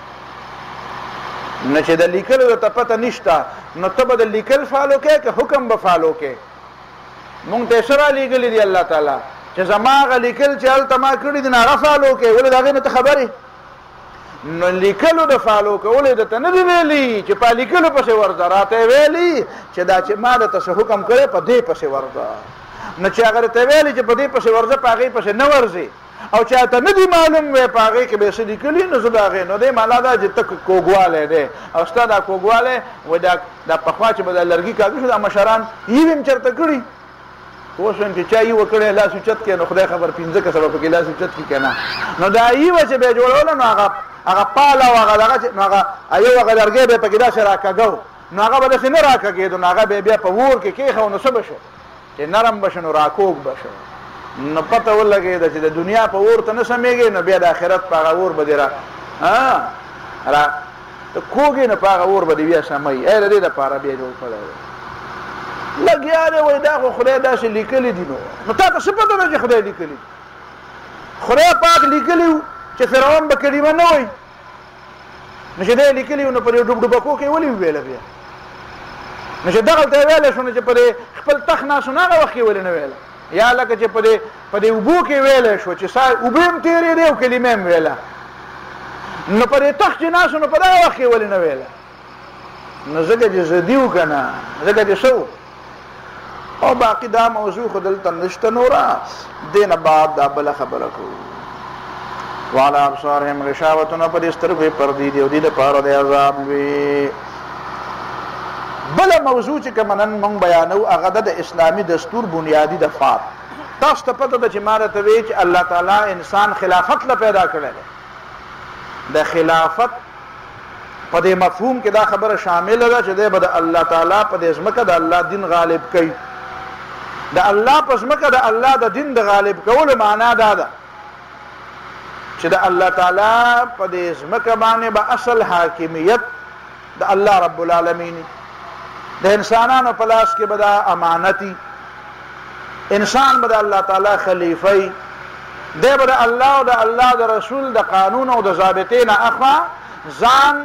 نه چې د لیکلو د ته پته نشته نو ته به د لیکل فالو کې که حکم به فالو کې مونږ ته یې څه رالیږلي دي الله تعالی چې زما هغه لیکل چې هلته ما کړي دي نو هغه فالو کې ولې د هغې نه ته خبرې نو لیکلو د فالو کولې درته نه دي ویلي چې په لیکلو پسې ورځه راته یې ویلي چې دا چې ما درته څه حکم کړی په دې پسې ورځه نو چې هغه درته ویلي چې په دې پسې ورځه په هغې پسې نه ورځې او چې ته نه دي معلوم وی په هغې کې به څه لیکلي نو زه د هغې نو دی معنا دا چې ته کوږوالی دی او ستا دا کوږوالی وایي دا دا پخوا چې به دا لرګي کاږي شو دا مشران یې هم چېرته کړي پوه شوم چې چا یې وکړی لاس اوچت کړې نو خدای خبر پنځه کسه به پکې لاس اوچت کړي که نه نو دا یې وه چې به یې جوړوله نو هغه هغه پاله او هغه دغه نو هغه یو هغه لرګی به یې پکې داسې راکږو نو هغه به داسې نه راکږېدو نو هغه به یې بیا په اور کې کېښو نو څه به شو چې نرم به شو نو راکوږ به شو نو پته ولګېده چې د دنیا په اور ته نه سمېږي نو بیا د آخرت په هغه اور به دې را را ته کوږې نو په هغه اور به دې بیا سموي ای د دې دپاره بیا جوړ کړی دی لګیا دی وایي دا خو خدای داسې لیکلي دي نو نو تا ته څه پته ده چې خدای لیکلي دي خدای پاک لیکلي وو چې فرعون به کلمه نه وایي نو چې دی لیکلي وو نو په دې ډوبډوبکو کې ولې وویله بیا نو چې دغلته یې ویلی شو نو چې په دې خپل تخت ناست نو هغه وخت کې ولې نه ویله یا لکه چې په دې په دې اوبو کې ویلی شو چې سا اوبه هم تېرېدې او کلمه هم ویله نو په دې تخت چې ناست نو په دغه وخت کې ولې نه ویله نو ځکه چې ضدي وو که نه ځکه چې څه او باقي دا موضوع خو دلته نشته نوره دې نه بعد دا بله خبره کوو وعلى ابصارهم غشاوة په دې سترګو یې پردې دي او دې دپاره د عذاب وي بله موضوع چې که نن موږ بیانو هغه ده د اسلامي دستور بنیادي دفات تاسو ته پته ده چې ما راته وایي چې الله تعالی انسان خلافت له پیدا کړی دی د خلافت په دې مفهوم کې دا خبره شامله ده چې دی به د الله تعالی په دې ځمکه د الله دین غالب کوي د الله په ځمکه د الله د دین د غالب کولو معنا دا ده چې د الله تعالی په دې ځمکه باندې به اصل حاکمیت د الله رب العالمین د انسانانو په لاس کې به دا امانتي انسان به د الله تعالی خلیفه دی به د الله او د الله د رسول د قانون او د ضابطې نه اخوا ځان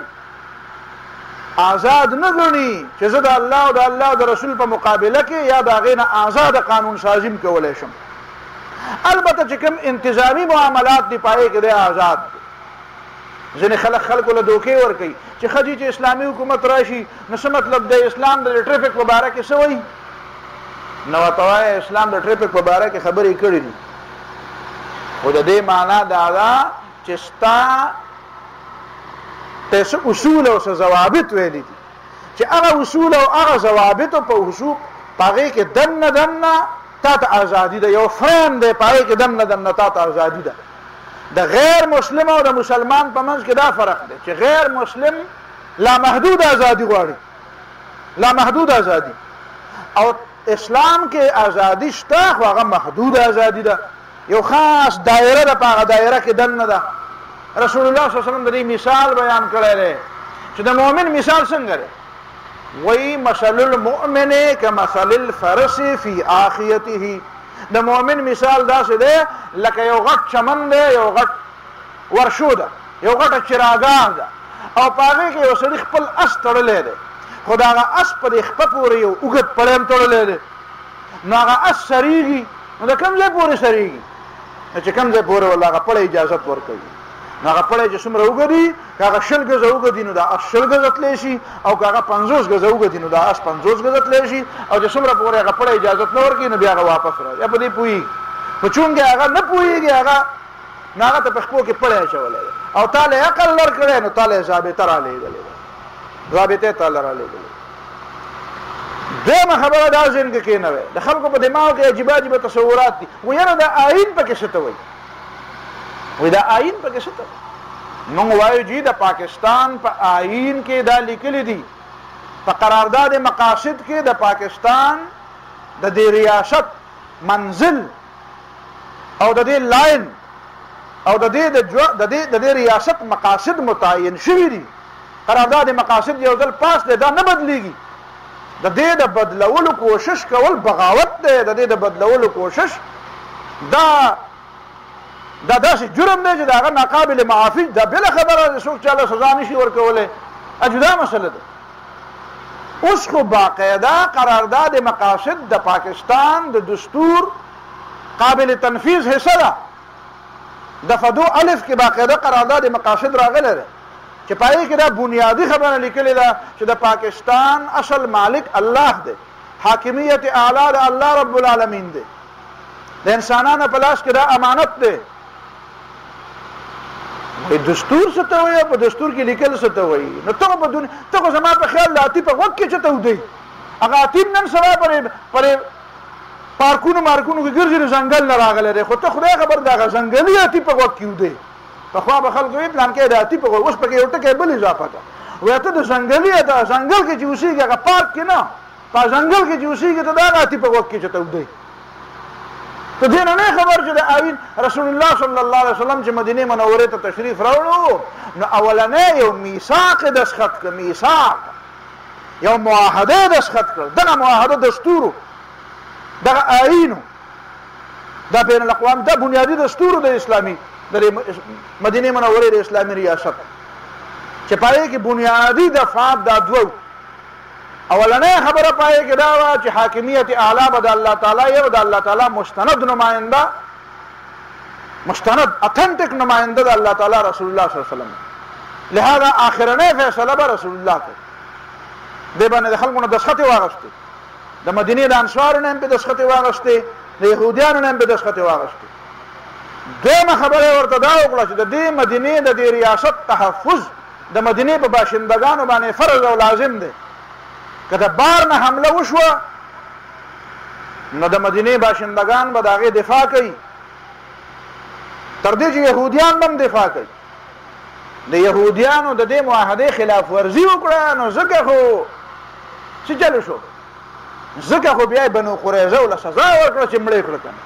آزاد نه ګڼي چې زه د الله او د الله د رسول په مقابله کې یا د هغې نه آزاد قانون سازي م کولی شم البته چې کوم انتظامي معاملات دي په هغې کې دی آزاد دی ځینې خلک خلکو له دوکې ورکوي چې ښه چې اسلامي حکومت راشي نو څه مطلب دی اسلام د ټریفک په باره کې څه وایي نو ورته وایه اسلام د ټریفک په باره کې خبرې کړي دي خو د دې معنا دا ده چې ستا ته څه اصول او څه ضوابط ویلي دي چې هغه اصول او هغه ضوابطو په حسوب په هغې کې دننه دننه تا ته ازادي ده یو فریم دی په هغې کې دننه دننه تا ته ازادي ده د غیر مسلم او د مسلمان په منځ کې دا فرق دی چې غیر مسلم لامحدود ازادي غواړي لامحدود ازادي او اسلام کې ازادي شته خو هغه محدود ازادي ده یو خاص دایره ده په هغه دایره کې دننه ده رسول الله صلی الله علیه وسلم د دې مثال بیان کړی دی چې د مؤمن مثال څنګه دی وی مثل المؤمن کمثل الفرس فی آخیته د مؤمن مثال داسې دی لکه یو غټ چمن دی یو غټ ورشو ده یو غټه چراګاه ده او په هغې کې یو سړي خپل اس تړلی دی خو د هغه اس په دې خپه پورې یو اوږد پړی هم تړلی دی نو هغه اس سریږي نو د کوم ځای پورې سریږي چې کوم ځای پورې ورله هغه پړی اجازت ورکوي نو هغه پړی چې څومره اوږه دي که هغه شل ګزه اوږه دي نو دا اس شل ګزه تلی شي او که هغه پنځوس ګزه اوږه دي نو دا اس پنځوس ګزه تلی شي او چې څومره پورې هغه پړی اجازت نه ورکړي نو بیا هغه واپس راځي یا په دې پوهېږي خو چونکې هغه نه پوهېږي هغه نو هغه ته په خپو کې پړی اچولی دی او تاله عقل لر کړی نو تاله ضابطه رالیږلې ده ضابطې تاله رالیږلې دویمه خبره دا ذهن کې کېنوی د خلکو په دماغ کې عجیبه عجیبه تصورات دي و یاره دا آیین پکې څه ته وایي وایي دا آیین پکې څه ته موږ وایو جی د پاکستان په آیین کې دا لیکلي دي په قرارداد مقاصد کې د پاکستان د دې ریاست منزل او د دې لاین او د دې د دې د دې ریاست مقاصد متعین شوي دي قرارداد مقاصد یو ځل پاس دی دا نه بدلیږي د دې د بدلولو کوشش کول بغاوت دی د دې د بدلولو کوشش دا دا داسې جرم دی چې د هغه ناقابل معافي دا بله خبره څوک چاله سزا نشي ورکولی جدا مسله ده اوس خو باقاعده قرارداد مقاصد د پاکستان د دستور قابل تنفیذ حصه ده د فدو الف کې باقاعده قرارداد مقاصد راغلی ده چې پای کې دا بنیادی خبره لیکلې ده چې د پاکستان اصل مالک الله دی حاکمیت اعلی د الله رب العالمین دی د انسانانو په لاس کې دا امانت دی دستور څه ته وایي په دستور کې لیکل څه ته وایي نو ته په دنیا ته خو زما په خیال د اتي په غوږ کې څه ته ودی هغه اتیم نن سبا پرې پرې پارکونو مارکونو کې ګرځي ځنګل نه راغلی دی خو ته خدای خبر د هغه ځنګلي اتي په غوږ کې ودی پخوا به خلکو وایي پلان کې د اتي په غوږ اوس پکې یو ټکی بل اضافه ده وایي ته د ځنګلي ده ځنګل کې چې اوسېږي هغه پارک کې نه په ځنګل کې چې اوسېږي ته د هغه اتي په غوږ کې څه ته ودی ته دې نه نه خبر چې د آیین رسول الله صلی الله علیه وسلم چې مدینه منورې ته تشریف راوړو نو اولنې یو میثاق دستخط کړ میثاق یو معاهده دستخط کړ دغه معاهده دستور دغه آیینو دا بین الاقوام دا بنیادی دستور د اسلامي د مدینه منورې د اسلامي ریاست چې پای کې بنیادی دفعات دا دوه اولنې خبره پای کې دا وا چې حاکمیت اعلی به د الله تعالی یو د الله تعالی مستند نماینده مستند اتھنټک نماینده د الله تعالی رسول الله صلی الله علیه وسلم لہذا اخرنه فیصله به رسول الله کوي د باندې خلکو نه دسخط واغسته د مدینه د انصارو نه په دسخط واغسته د يهودانو نه په دسخط واغسته دغه خبره ورته دا وکړه چې د دې مدینه د دې ریاست تحفظ د مدینه په باشندگانو باندې فرض او لازم دی کله بار نه حمله وشوه نو د مدینه باشندگان به داغه دفاع کوي تر دې چې يهوديان هم دفاع کوي د يهوديانو د دې معاهده خلاف ورزي وکړه نو ځکه خو څه چلو شو ځکه خو بیا بنو قریظه ول سزا ورکړه چې مړې کړه کنه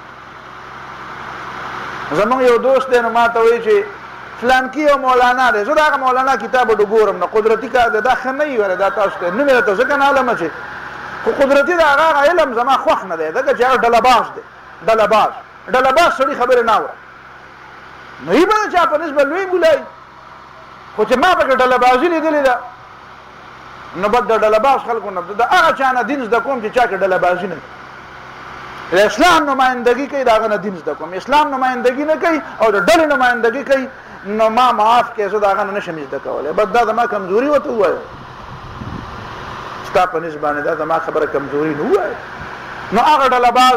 زمونږ یو دوست دی نو ما ته وایي چې فلان کی او مولانا دی زه دا مولانا کتاب وګورم نو قدرتي کا دا خنه یې ور دا تاسو ته نه مې ته ځکه نه علم چې خو قدرتي دا هغه علم زما خوښ نه دی دا چې ډلباز دی ډلباز ډلباز سړي خبره نه و نو یې به چا په نسبت لوی بولای خو چې ما په ډلبازي لیدلې ده نو بد ډلباز خلکو نه دا هغه چا نه دین زده کوم چې چا کې ډلبازي نه اسلام نمائندگی کوي دا نه دین زده کوم اسلام نمائندگی نه کوي او د ډلې نمائندگی کوي نو ما معاف کې زه دا نه نشم زده کولای بس دا زما کمزوري وته وای ستا په نسبانه دا زما خبره کمزوري نه وای نو هغه ډلباز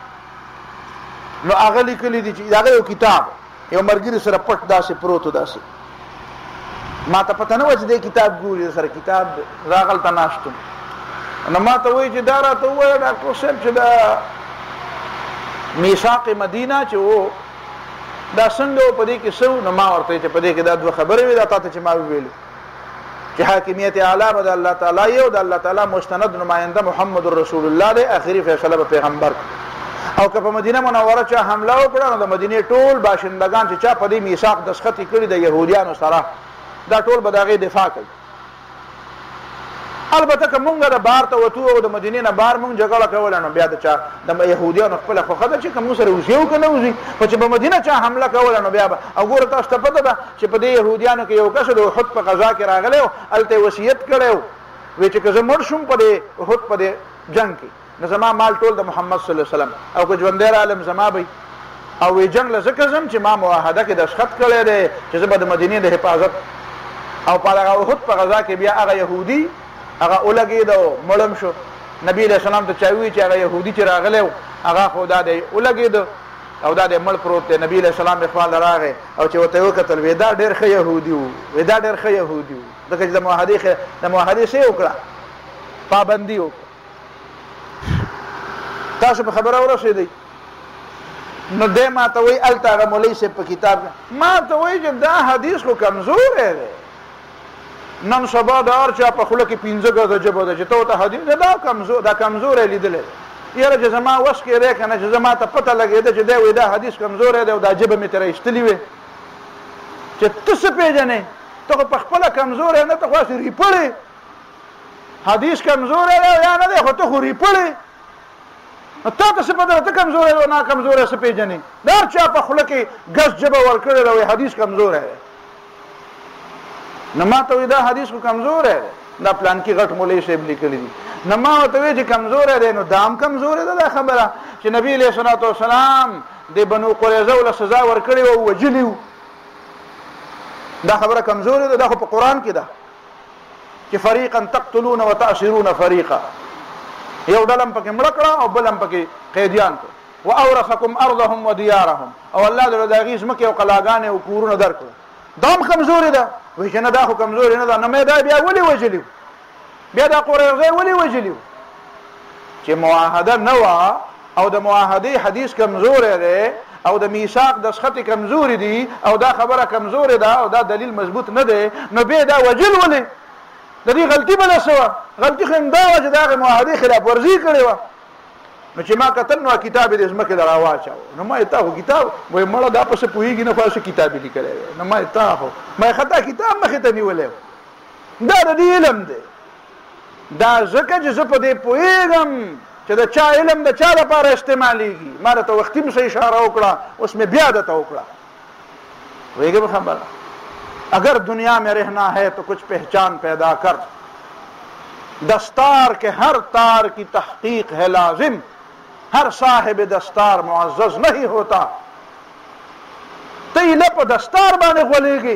نو هغه لیکلي دي چې دا یو کتاب یو مرګري سره پټ داسې پروت داسې ما ته پته نه و چې دې کتاب ګوري سره کتاب راغل تناشتم نو ما ته وایي چې دا راته ووایه ډاکټر صاحب چې دا میثاق مدینه چې و دا څنګه په دې کې سو نو ما ورته چې په دې کې دا دوه خبرې وي دا تاسو چې ما ویلو چې حاکمیت اعلی به د الله تعالی یو د الله تعالی مستند نماینده محمد رسول الله دی اخري فیصله به پیغمبر او که په مدینه منوره چا حمله وکړه نو د مدینه ټول باشندگان چې چا په دې میثاق دسخط کړي د يهوديانو سره دا ټول به دغه دفاع کوي البته که مونږ د بار ته وتو او د مدینې نه بار مونږ جګړه کوله نو بیا د چا د يهوديانو خپل خو خدای چې کوم سره وسیو کنه وسی په چې په مدینه چا حمله کوله نو بیا او ګوره تاسو ته پته ده چې په دې يهوديانو کې یو کس د احد په غزا کې راغلی الته وصیت کړو وی چې که زه مړ شم په دې احد په دې جنگ کې نو زما مال ټول د محمد صلی الله علیه وسلم او که ژوندې عالم زما به او وی جنگ له ځکه ځم چې ما معاهده کې دستخط کړی دی چې زه به د مدینې د حفاظت او په دغه احد په غزا کې بیا هغه یهودي هغه ولګېد او مړم شو. نبی علیه السلام ته چا وویل چې هغه یهودي چې راغلی و هغه خو دا دی ولګېد او دا دی مړ پروت دی. نبی علیه السلام یې خواله راغی او چې ورته یې وکتل وی دا ډېر ښه یهودي و وی دا ډېر ښه یهودي و ځکه چې د معاهدې د معاهدې څه یې وکړه پابندي وکړه. تاسو په خبره ورسېدئ. نو دی ما ته وایي هلته هغه مولوي صاحب په کتاب ما ته وایي چې دا حدیث خو کمزوری دی. نن سبا د هر چا په خوله کې پنځه ګزه ژبه ده چې ته ورته حدیث دا کمزور دا کمزوری لیدلی یاره چې زما وس کې دی که نه چې زما ته پته لګېده چې دی وایي دا حدیث کمزوری دی او دا ژبه مې ترې ایستلې وې چې ته څه پېژنې ته خو په خپله کمزوری نه ته خو هسې ریپړې حدیث کمزوری دی یا نه دی خو ته خو ریپړې نو تا ته څه پته ته کمزوری او نا کمزوری څه پېژنې د هر چا په خوله کې ګز ژبه ورکړې ده وایي حدیث کمزوری دی. نو ما ته وایي دا حدیث خو کمزوری دی دا پلانکي غټ مولوي صاحب لیکلی دي. نو ما ورته وایي چې کمزوری دی نو دا هم کمزوری ده دا خبره چې نبي علیه صلات وسلام د بنو قریظه له سزا ورکړې وه او وجلي وو دا خبره کمزوری ده دا خو په قرآن کې ده چې فریقا تقتلون وتأسرون فریقا یو ډله هم پکې مړه کړه او بل هم پکې قیدیان کړه واورثکم ارضهم ودیارهم او الله دې د هغې ځمکې او قلاګانې او کورونه درکړه دا هم کمزوري ده. وایي چې نه دا خو کمزوري نه ده نو مې دا بیا ولې وژلي بیا دا قریظه ولې وژلي چې معاهده نه وه او د معاهدې حدیث کمزوری دی او د میثاق دستخط کمزوري دي او دا خبره کمزوري ده او دا دلیل مضبوط نه دی نو بیا دا وجل ولې د دې غلطي بله څه وه غلطي خو همدا وه چې د هغې معاهدې خلاف ورزي کړې وه. نو چې ما کتل نو کتاب یې د ځمکې ته راواچاوه نو ما یې تا خو کتاب وایي مړه دا پسې پوهېږي نه خو هسې کتاب یې لیکلی دی نو ما یې تا خو ما یې خطا کتاب مخې ته نیولی و دا د دې علم دی دا ځکه چې زه په دې پوهېږم چې د چا علم د چا لپاره استعمالیږي. ما درته وختي م څه اشاره وکړه اوس مې بیا درته وکړه پوهېږې په خبره اگر دنیا میں رہنا ہے تو کچھ پہچان پیدا کر دستار کے ہر تار کی تحقیق ہے لازم ہر صاحب دستار معزز نہیں ہوتا. تی لپ دستار باندې غولېږي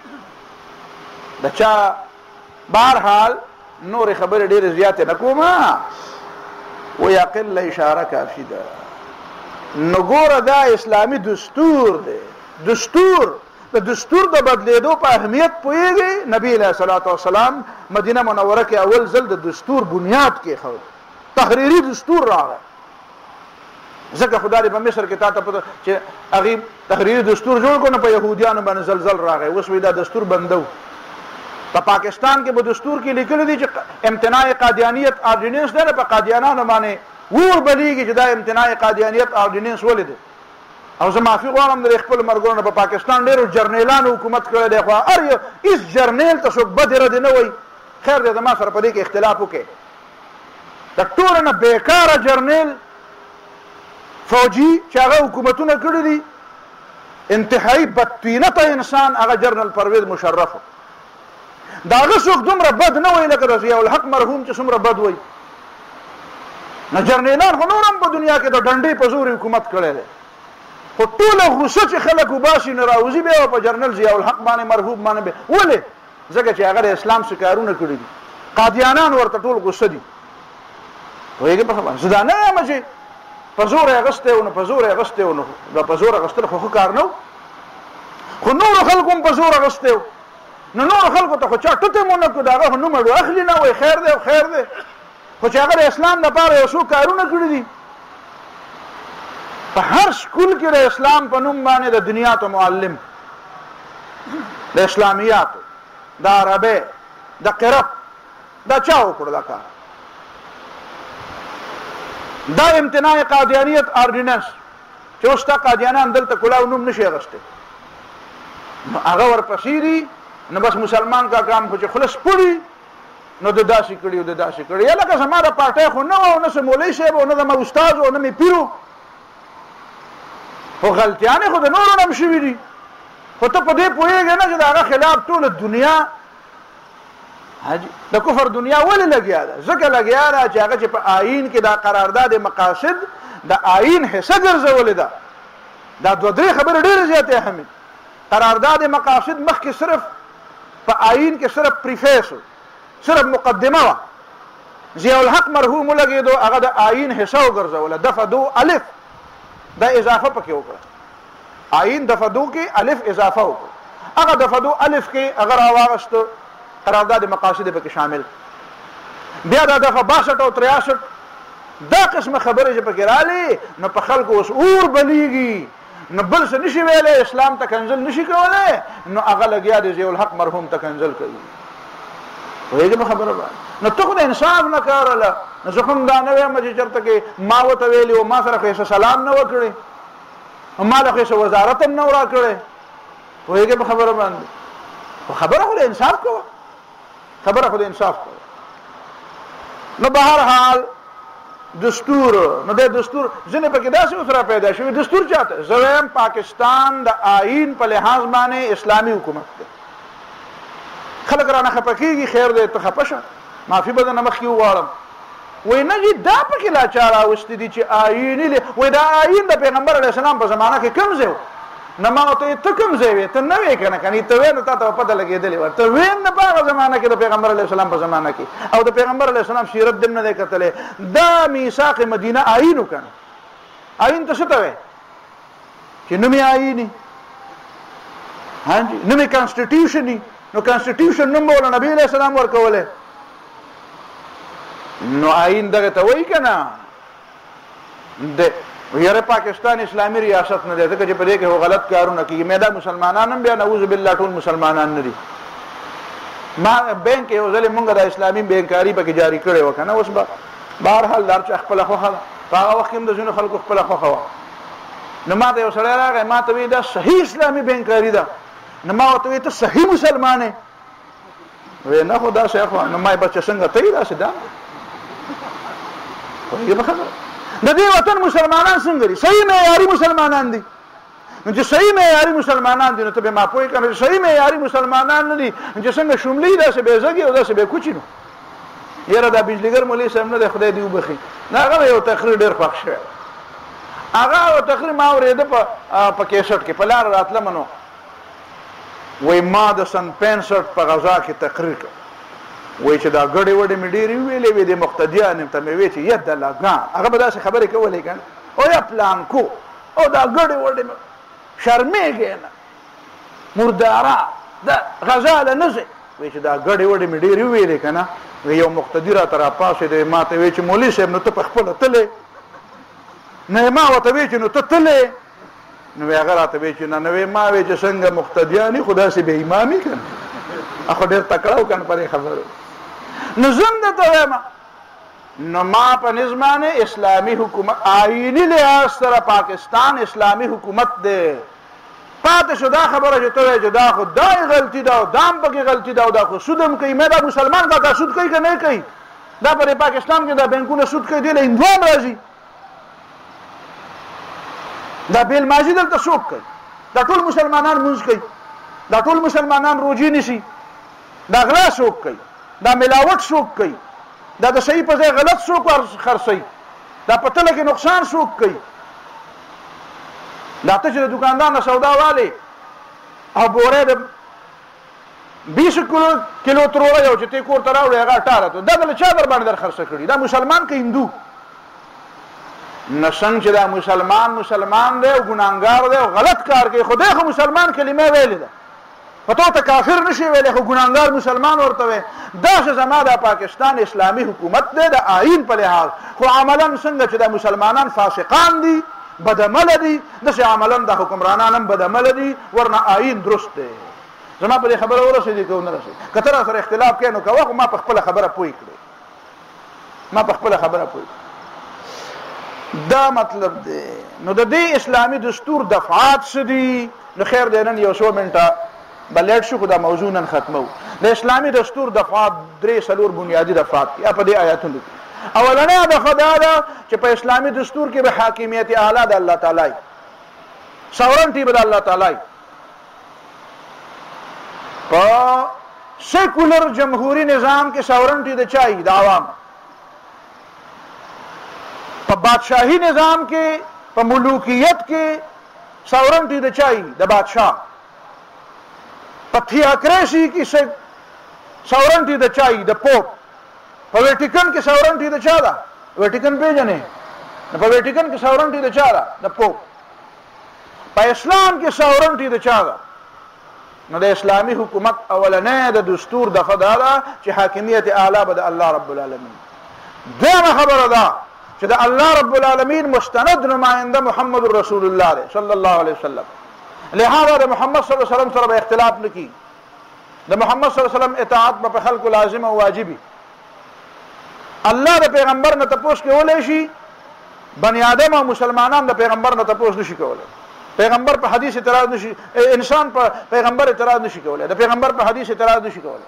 د چا بهرحال نورې خبرې ډېرې زیاتې نه کومه وایي اقل اشاره کافي ده. نو ګوره دا اسلامي دستور دی دستور د دستور د بدلیدو په اهمیت پوهېږي. نبی علیه صلات وسلام مدینه منوره کې اول ځل د دستور بنیاد کېښود تحریري دستور راغی ځکه خو دا د په مصر کې تا ته پته چې هغې تحریري دستور جوړ کړو نو په یهودیانو باندې زلزل راغی اوس وایي دا دستور بنده و. په پاکستان کې به دستور کې لیکلی دي چې امتناع قادیانیت آرډیننس دی په قادیانانو باندې اور بلیږي چې دا امتناع قادیانیت آرډیننس ولې دی او زه معافي غواړم د خپلو مرګرو نه په پاکستان ډېرو جرنیلانو حکومت کړی دی خو هر یو هېڅ جرنیل ته څوک بد ردې نه وایي خیر دی زما سره په دې کې اختلاف وکړي د ټولو نه بېکاره جرنیل فوجي چې هغه حکومتونه کړي دي انتهایي بدطینته انسان هغه جرنل پرویز مشرف د هغه څوک دومره بد نه وایي لکه د ضیاء الحق مرحوم چې څومره بد وایي. نو جرنیلان خو نور هم په دنیا کې د ډنډې په زور حکومت کړی دی خو ټوله غوسه چې خلک وباسي نو راوځي بیا په جرنل ضیاء الحق باندې مرحوم باندې بیا ولې ځکه چې هغه د اسلام څه کارونه کړي دي قادیانان ورته ټول غوسه دي پوهېږې په خبره زه دا نه یم چې په زور یې اخیستی و نو په زور یې اخیستی و نو دا په زور اخیستل خو ښه کار نه و خو نورو خلکو هم په زور اخیستی و نو نورو خلکو ته خو چا ټوټې مو نه کړو د هغه خو نوم اړو اخلي نه وایي خیر دی خیر دی خو چې هغه د اسلام لپاره یو څو کارونه کړي دي په هر سکول کې د اسلام په نوم باندې د دنیا ته معلم د اسلامیاتو د عربۍ د قرت دا چا وکړو دا کار دا امتناع قادیانیت آرډیننس چې اوس تا قادیانان دلته کلاو نوم نشي اخیستی نو هغه ورپسې دي نو بس مسلمان کا کام خو چې خلص پوړي نو د داسې کړي او د داسې کړي یا لکه زما د پارټۍ خو نه و او نه څه مولوي صاحب او نه زما استاد او نه مې پیرو خو غلطیانې خو د نورو نه هم شوي دي خو ته په دې پوهېږې نه چې د هغه خلاف ټوله دنیا د کفر دنیا ولې لګیا ده ځکه لګیا ده چې هغه چې په آیین کې دا قرارداد مقاصد د آیین حصه ګرځولې ده دا دوه درې خبرې ډېرې زیاتې اهمې. قرارداد مقاصد مخکې صرف په آیین کې صرف پریفیس صرف مقدمه وه. ضیاء الحق مرحوم ولګېدو هغه د آیین حصه وګرځوله. دفعه دو الف دا اضافه پکې وکړه. آیین دفعه دو کې الف اضافه وکړه. هغه دفعه دو الف کې هغه راواغسته قرارداد مقاصد پکې شامل. بیا دا دفعه باسټ او تریاسټ دا قسمه خبرې چې پکې رالي نو په خلکو اوس اور بلیږي نو بل څه نشي ویلی اسلام ته کنزل نشي کولی نو هغه لګیا د ضیاء الحق مرحوم ته کنزل کوي. پوهېږې په خبره باندې. نو ته خو د انصاف نه کار هله نو زه خو هم دا نه وایم چې چېرته کې ما ورته ویلي و ما سره خو یې سلام نه وکړې ما له خو یې وزارت هم نه ورا کړی. پوهېږې په خبره باندې. خو خبره خو د انصاف کوه خبره خو د انصاف کوه. نو به هر حال دستور نو د دستور ځینې پکې داسې اوس را پیدا شوي. دستور چاته زه وایم پاکستان د آیین په لحاظ باندې اسلامي حکومت دی. خلک رانه خفه کېږي خیر دی ته خفه شه معافي به درنه مخکې وغواړم. وایي نه جي دا پکې لا چا راوستي دي چې آییني وایي دا آیین د پیغمبر علیه السلام په زمانه کې کوم ځای و نه ما ورته ته کوم ځای وې ته نه وې که نه کنې ته وې نو تا ته به پته لګېدلې وه ته وې نه په هغه زمانه کې د پیغمبر علیه السلام په زمانه کې او د پیغمبر علیه السلام سیرت دې هم نه دی کتلی. دا میثاق مدینه آیین و که نه آیین ته څه ته وایي چې نوم یې آییني هاجي نوم یې کانسټیټیوشن نو کانسټیټیوشن نوم به ول نبی علیه السلام ورکولی نو آیین دغه ته وایي که نه د یاره پاکستان اسلامي ریاست نه دی ځکه چې په دې کې هو غلط کارونه کېږي. مې دا مسلمانان هم بیا نعوذ بالله ټول مسلمانان نه دي. ما بینک یو ځلې مونږ د اسلامي بینکاري پکې جاري کړې وه که نه. اوس به بهرحال دا چا خپله خوښه ده په هغه وخت کې هم د ځینو خلکو خپله خوښه وه. نو ما ته یو سړی راغی ما ته وایي دا صحیح اسلامي بینکاري ده. نو ما ورته وایي ته صحیح مسلمان یې وایي نه خو داسې خو نو ما یې بس چې څنګه ته یې داسې دا پوهېږې په خبره. د دې وطن مسلمانان څنګه دي صحیح معیاري مسلمانان دي. نو چې صحیح معیاري مسلمانان دي نو ته به ما پوهې کړه صحیح معیاري مسلمانان نه دي چې څنګه شملي داسې بې زږې او داسې بې کوچي نو یاره دا بجلیګر مولوي صاحب نه دی خدای دې وبخي نه هغه یو تقریر ډېر خوښ شوی. هغه تقریر ما اورېده په کیسټ کې په لاره راتلمه نو وایي ما د سن پنسټ په غذا کې تقریر کړ. وایي چې دا ګډې وډې مې ډېرې وویلې وې د مقتدیانو ته مې وایي چې ید لګان هغه به داسې خبرې کولې که نه او یا پلانکو او دا ګډې وډې مې شرمېږې نه مرداره دا غذا له نه ځې وایي چې دا ګډې وډې مې ډېرې وویلې که نه یو مقتدي راته راپاڅېد ما ته وایي چې مولوي صاحب نو ته په خپله تلې نه ما ورته وایي چې نو ته تلې نو هغه راته وایي چې نه نه وایي ما وایي چې څنګه مقتدیان یې خو داسې بې ایماني که نه اخو ډېر تکړه و که نه په دې خبرو. نو زم درته وایم نو ما په نظم باندې اسلامي حکومت آییني لحاظ سره پاکستان اسلامي حکومت دی. پاتې شو دا خبره چې ته وایې چې دا خو دا غلطي ده او دا هم پکې غلطي ده او دا خو سود هم کوي. مې دا مسلمان کاکا سود کوي که نه کوي دا په پاکستان کې دا بینکونه سود کوي دی له هندوان راځي دا بیل مازي دلته څوک کوي دا ټول مسلمانان مونځ کوي دا ټول مسلمانان روجي نیسي دا غلا څوک کوي دا ملاوټ څوک کوي دا د صحیح په ځای غلط څوک خرڅوي دا په تله کې نقصان څوک کوي دا ته چې د دوکاندار نه سودا والی او بورې د بیس کیلو کیلو تروړی او چې ته کور ته راوړې هغه اټاره ته دا بله چا در باندې در خرڅه کړي دا مسلمان که هندو نه څنګه چې دا مسلمان مسلمان دی او ګناهګار دی او غلط کار کوي خدای خو مسلمان کلمه ویلې ده په تو ته کافر نشي ویلی خو ګناهګار مسلمان ورته وی داسې زما د پاکستان اسلامي حکومت دی د آیین په لحاظ خو عملا څنګه چې د مسلمانان فاسقان دي بدعمله دي داسې عملا د حکمرانان هم بدعمله دي ورنه آیین درست دی. زما په دې خبره ورسېدي که ونه رسېدي که ته را سره اختلاف کوې نو کوه خو ما په خپله خبره پوه کړې ما په خپله خبره پوه دا مطلب دی. نو د دې اسلامي دستور دفعات څه دي نو خیر دی نن یو څو منټه بلیټ شو خو دا موضوع نن ختمو. د اسلامي دستور دفعات درې څلور بنیادي دفعات دي په دې آیاتونو کې. اولنۍ دفعه دا ده چې په اسلامي دستور کې به حاکمیت اعلی د الله تعالی ساورنټي به د الله تعالی په سیکولر جمهوری نظام کې ساورنټي د چا د عوام په بادشاهي نظام کې په ملوکیت کې ساورنټي د چای د بادشاه په تھیاکریسی کې ساورنټي د چای د پوپ په ویټیکن کې ساورنټي د چا ده ویټیکن پیژنې په ویټیکن کې ساورنټي د چا ده د پوپ په اسلام کې ساورنټي د چا ده نو د اسلامي حکومت اولنې د دستور د خدای چې حاکمیت اعلی به د الله رب العالمین دغه خبره ده چې د الله رب العالمین مستند نماینده محمد رسول الله دی صلی الله علیه وسلم لہذا د محمد صلی الله علیه وسلم سره به اختلاف نکي د محمد صلی الله علیه وسلم اطاعت په خلکو لازم او واجبي الله د پیغمبر نه تاسو کولای شي بنی آدم او مسلمانان د پیغمبر نه تاسو نشي کولای پیغمبر په حدیث اعتراض نشي انسان په پیغمبر اعتراض نشي کولای د پیغمبر په حدیث اعتراض نشي کولای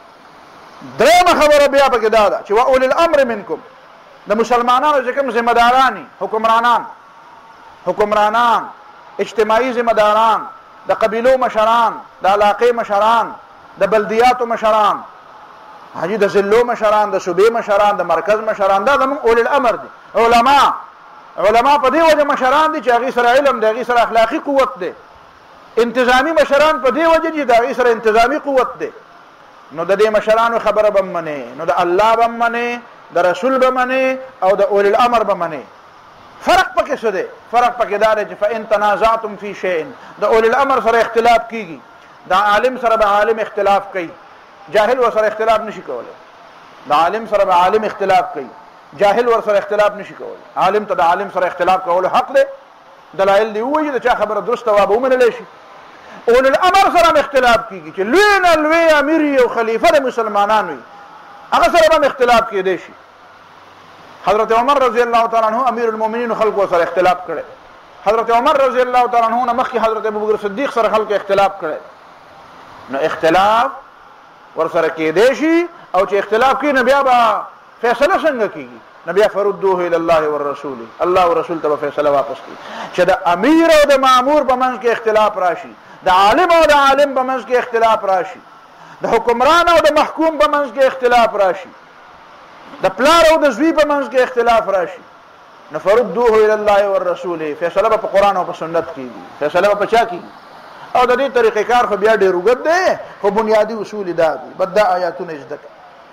درېمه خبره بیا پکې دا ده چې واول الامر منکم د مسلمانانو چې کوم ذمہ داران حکمرانان حکمرانان اجتماعي ذمہ داران د قبیلو مشران د علاقې مشران د بلدیاتو مشران حاجی د ضلعو مشران د صوبې مشران د مرکز مشران دا زموږ اول الامر دي علما علما په دې وجه مشران دي چې هغې سره علم دی هغې سره اخلاقي قوت دی انتظامی مشران په دې وجه دي چې د هغې سره انتظامي قوت دی نو د دې مشرانو خبره به منې نو د الله به منې د رسول به منې او د اول الامر به منې فرق پکې څه دی فرق پکې دا دی چې فإن تنازعتم فی شیء د اول الامر سره اختلاف کیږي د عالم سره به عالم اختلاف کوي جاهل ور سره اختلاف نشي کولای د عالم سره به عالم اختلاف کوي جاهل ور سره اختلاف نشي کولای عالم ته د عالم سره اختلاف کول حق دی دلایل دی وایي د چا خبره درسته وابه ومنلی شي اول الامر سره اختلاف کیږي چې لوی نه لوی امیر او خلیفه د مسلمانانو وي هغه سره به اختلاف کېدی شي حضرت عمر رضی الله تعالی عنہ امیر المؤمنین خلکو سره اختلاف کړي حضرت عمر رضی الله تعالی عنہ مخکې حضرت ابوبکر صدیق سره خلکو اختلاف کړي نو اختلاف ور سره کېدی شي او چې اختلاف کړي نو بیا به فیصله څنګه کیږي نو بیا فردوه الی الله والرسول الله او رسول ته فیصله واپس کړي چې د امیر او د مامور په منځ کې اختلاف راشي د عالم او د عالم په منځ کې اختلاف راشي د حکمران او د محکوم په منځ کې اختلاف راشي د پلار او د زوی په منځ کې اختلاف راشي نو فردوه الی الله والرسول فیصله په قرآن او په سنت کیږي فیصله په چا کیږي او د دې طریقې کار خو بیا ډېر اوږد دی خو بنیادي اصول دا دي بد دا آیاتونه زده کړه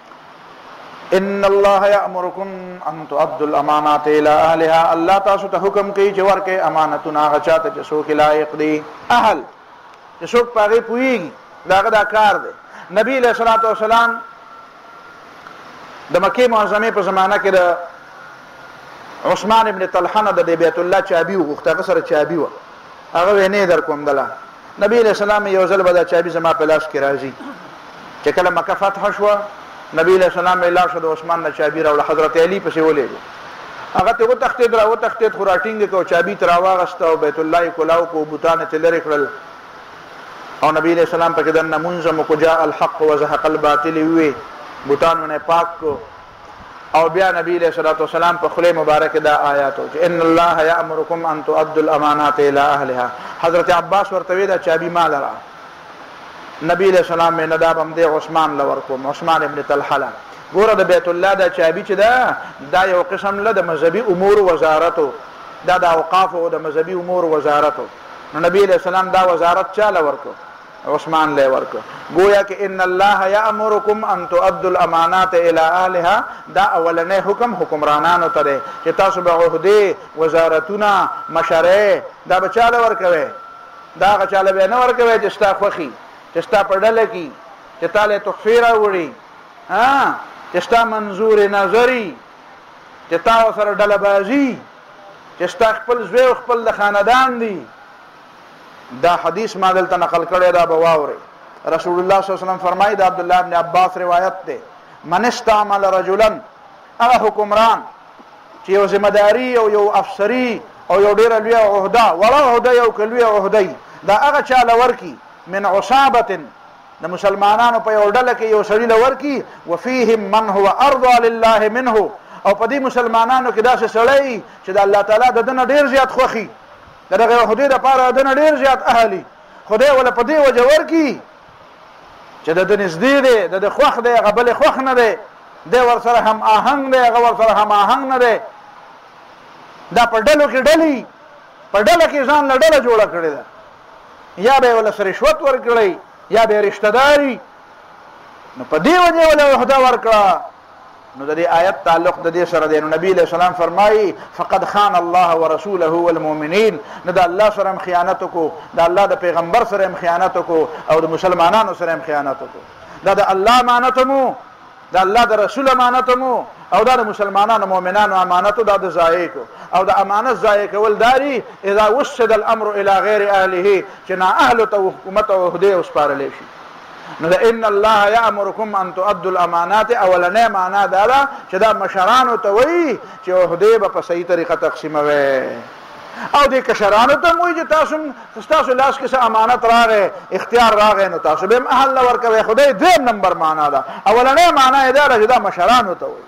ان الله یامرکم ان تؤدوا الامانات الى اهلها الله تاسو ته حکم کوي چې ورکه امانتونه هغه چاته چې څوک لایق دي اهل چې څوک په هغې پوهېږي دا هغه دا کار دی نبی علیه الصلاة والسلام د مکې معظمې په زمانه کې د عثمان ابن طلحه نه د بیت الله چابي وغوښته هغه سره چابي وه هغه ویې نه در کوم دله نبی علیه السلام یو ځل به دا چابي زما په لاس کې راځي چې کله مکه فتح شوه نبی علیه السلام یې لاړ شو د عثمان نه چابي راوړه حضرت علي پسې ولېږه هغه ته وتښتېد را وتښتېد خو راټینګې کړه چابي ته راواغسته او بیت الله یې کلاو کړو بوتان یې ترې لرې کړل او نبی علیہ السلام پکې دنه منظم کو جاء الحق وزهق الباطل وی بوتانونه پاک کو او بیا نبی علیہ الصلوۃ والسلام په خله مبارک دا آیات چې ان الله یامرکم ان تؤدوا الامانات الى اهلها حضرت عباس ورته دا چابي مال را نبی علیہ السلام نه دا بم دی عثمان لور کوم عثمان ابن طلحه ګوره د بیت الله دا چابي چې دا دا یو قسم له د مذهبي امور وزارتو دا د اوقاف او د مذهبي امور وزارتو نو نبی علیہ السلام دا وزارت چاله ورکو عثمان له ورکو گویا کہ ان الله یامرکم ان تؤدوا الامانات الى اهلها دا اولنې حکم حکمرانانو ته چې تاسو به عہده وزارتونه مشره دا بچاله ورکوي دا غچاله به نه ورکوي چې ستا خوخي چې ستا پړل کی چې تاله تخفیره وړي ها چې ستا منظور نظری چې تا سره ډله بازی چې ستا خپل زوی خپل د خاندان دی دا حدیث ما دلته نقل کړی دا به واورئ رسول الله صلی الله علیه وسلم فرمایي د عبد الله بن عباس روایت دی من استعمل رجلا هغه حکمران چې یو ذمہ داری او یو افسری او یو ډیره لوی عہده ولا عہده یو کلوی عہده دا هغه چاله ورکی من عصابه د مسلمانانو په یو ډله کې یو سړي لورکی وفيهم من هو ارضى لله منه او په دې مسلمانانو کې داسې سړی چې د الله تعالی د دنه ډیر زیات خوخي دغه عہده د پاره د ډیر زیات اهلی خدای ولا په دې وجه ورکی چې د نږدې دی د خوخ دی غبل خوخ نه دی د ور سره هم آهنګ دی هغه ور سره هم آهنګ نه دی دا په ډلو کې ډلی په ډله کې ځان له ډله جوړه کړې ده یا به ولا رشوت ورکړی یا به رشتہ داری نو په دې وجه ولا عہده ورکړه نو د دې آیت تعلق د دې سره دی نو نبی علیہ السلام فرمایي فقد خان الله ورسوله والمؤمنین نو د الله سره خیانت کو د الله د پیغمبر سره خیانت کو او د مسلمانانو سره خیانت کو دا د الله امانت مو د الله د رسول امانت مو او دا د مسلمانانو مؤمنانو امانت دا د ضایع کو او د امانت ضایع کول داری اذا وسد الامر الى غیر اهله چې نه اهل ته حکومت او عہده وسپارل شي نو ان الله یامرکم ان تؤدوا الامانات اولنه معنا دا ده چې دا مشرانو ته وایي چې عہده به په صحیح طریقه تقسیموي او دې کشرانو ته وایي چې تاسو تاسو لاس کې امانت راغې اختیار راغې نو تاسو به اهل ورکوي خدای دې نمبر معنا ده اولنه معنا دا ده چې دا مشرانو ته وایي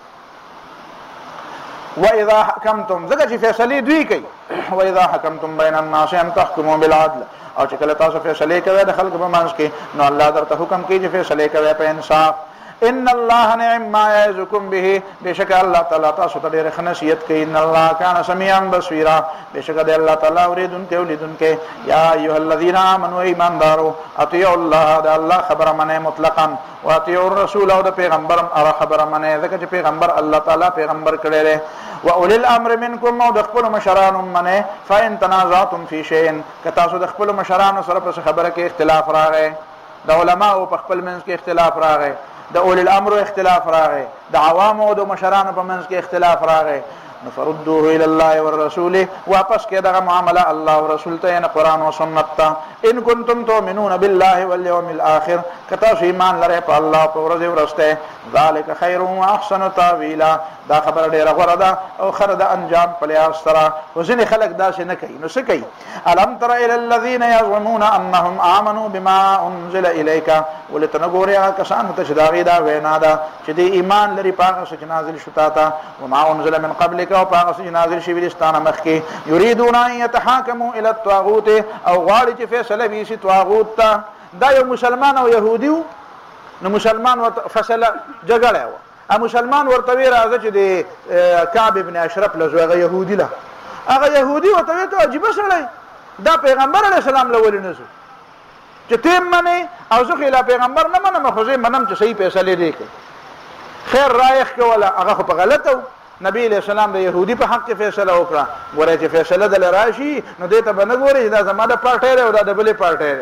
واذا حكمتم ذکر چې فیصله دوی کوي واذا حكمتم بين الناس ان تحكموا بالعدل او چې کله تاسو فیصله کوي د خلکو په منځ کې نو الله درته حکم کوي چې فیصله کوي په انصاف ان الله نعم ما يعظكم به بشک الله تعالی تاسو ته ډېر نصیحت کوي ان الله كان سميعا بصيرا بشک د الله تعالی اوریدونکو اولیدونکو یا ایها الذين امنوا ایماندارو اطیعوا الله د الله خبر منه مطلقاً واطیعوا الرسول او د پیغمبر ار خبر منه ځکه چې پیغمبر الله تعالی پیغمبر کړي لري واولي الامر منكم او د خپل مشرانو منه فان تنازعتم في شيء کتا سو د خپل مشرانو سره په خبره کې اختلاف راغی د علماء په خپل منځ کې اختلاف راغی د اول الامر اختلاف راغی د عوام او د مشرانو په منځ کې اختلاف راغی نفردوه الى الله والرسول واپس کې دغه معامله الله او رسول ته نه قران او سنت ته ان کنتم تؤمنون بالله واليوم الاخر کتا شی ایمان لري په الله او ورځ ورسته ذالک خیر و احسن تاویلا دا خبر ډیره غوړه ده او خره د انجام په لحاظ سره وزن خلق دا څه نه کوي نو څه کوي الم تر الى الذين يزعمون انهم امنوا بما انزل اليك ولتنغوریا کسان ته شداغي دا وینا ده چې دی ایمان لري پاک څه نازل شتا تا وما انزل من قبلك او پاک څه نازل شي ولستانه مخکي يريدون ان يتحاكموا الى الطاغوت او غاړي چې فیصله وی شي طاغوت ته دا یو مسلمان او يهودي نو مسلمان فصله جګړه و ا مسلمان ورته وی راځي چې د کعب ابن اشرف لزوغه يهودي لا هغه يهودي وته ته عجیب سره دا پیغمبر علی السلام لول نه چې تیم منه او زه خلاف پیغمبر نه منم خو زه منم چې صحیح فیصله دی خیر رایخ کوله هغه په غلطه نبی علیہ السلام د يهودي په حق کې فیصله وکړه ورته چې فیصله د راشي نو دې ته بنګوري دا زماده پارټي او دا د بلې پارټي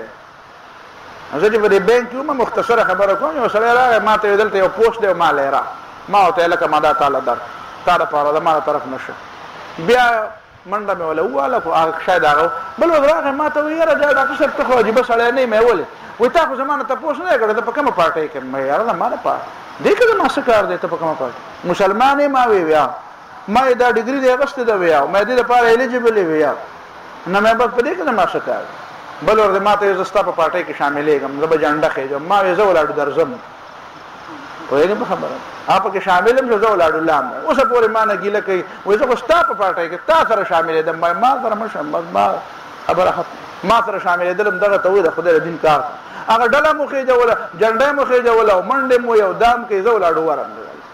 زه چې په دې بانک کې مختصره خبره کوم یو سره راغی ما ته دلته یو پوسټ دی ما لرا ما ته لکه ما دا تعالی در تعالی په اړه ما طرف نشه بیا منډه مې ولا واله کو شاید هغه بل راغی ما ته ویره دا د څه ته خو دې بس اړه نه مې ولې وې تا خو زمانه ته پوښتنه نه کړې ته په کومه پارټي کې مې یاره ما نه پاره دې کله ما څه کار دې ته په کومه پارټي مسلمانې ما وی بیا ما دا ډیګري دې غشته دا بیا مې دې لپاره الیجیبل وی نه مې په دې کې ما څه کار بل ورته ما ته زستا په پارټي کې شاملېږم زه به جنډه خېجم ما وې زه ولاړ درځم په دې په خبره اپ کې شاملم زه ولاړ الله اوس پورې ما نه ګیله کوي وې زه ستا په پارټي کې تا سره شاملې دم ما سره مشم ما خبره ما سره شاملې دلم دغه ته وې د خدای دین کار هغه ډله مخې جوړه جنډه مخې جوړه منډه مو یو دام کې زه ولاړ ورم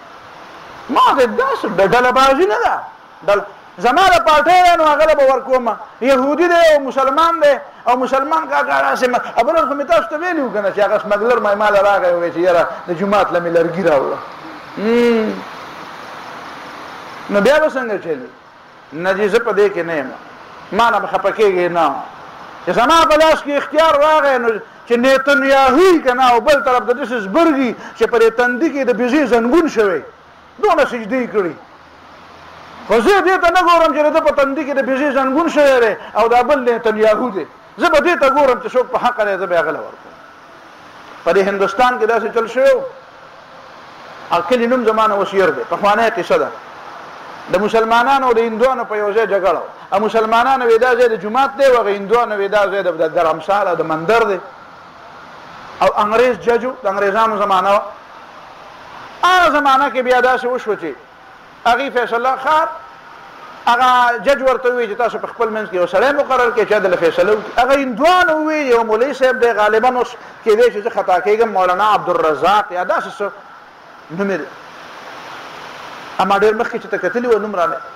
ما دې داس د ډله بازی نه ده دل زماره پارټي نو هغه به ورکوم يهودي دی او مسلمان دی او مسلمان کا کار اسمه ابل خو متاسو ته ویلو کنه چې هغه سمګلر مې مال راغی وې چې یاره د جمعات لمه لرګی راوړه نو بیا وسنګ چلی نجیزه په دې کې نه ما نه خپکیږي نه چې زما په لاس کې اختیار راغی نو چې نتنیاهو کنه او بل طرف د دسس برګي چې پرې تندې کې د بيزي زنګون شوی دونه سجدي کړی خو زه دې ته نه ګورم چې د پتندې کې د بيزي زنګون شوی او دا بل نتنیاهو دی زه به دې ته ګورم چې څوک په حق لري زه به غل ورکوم په هندستان کې داسې چل شو اکل نوم زمانه وسیر دی په خوانه قصه ده د مسلمانانو او د هندوانو په یو ځای جګړه او مسلمانانو ودا ځای د جمعات دی او هندوانو ودا ځای د درمسال او د مندر دی او انګريز ججو د انګريزانو زمانه هغه زمانہ کې بیا داسې وشو چې هغه فیصله خار هغه جج ورته وی چې تاسو په خپل منځ کې یو سړی مقرر کړئ چې د فیصله هغه هندوان وی یو مولوی صاحب دی غالبا اوس کې دی چې خطا کېږم مولانا عبدالرزاق یا داسې څه نومره اما ډېر مخکې چې تکتلی و نوم رانه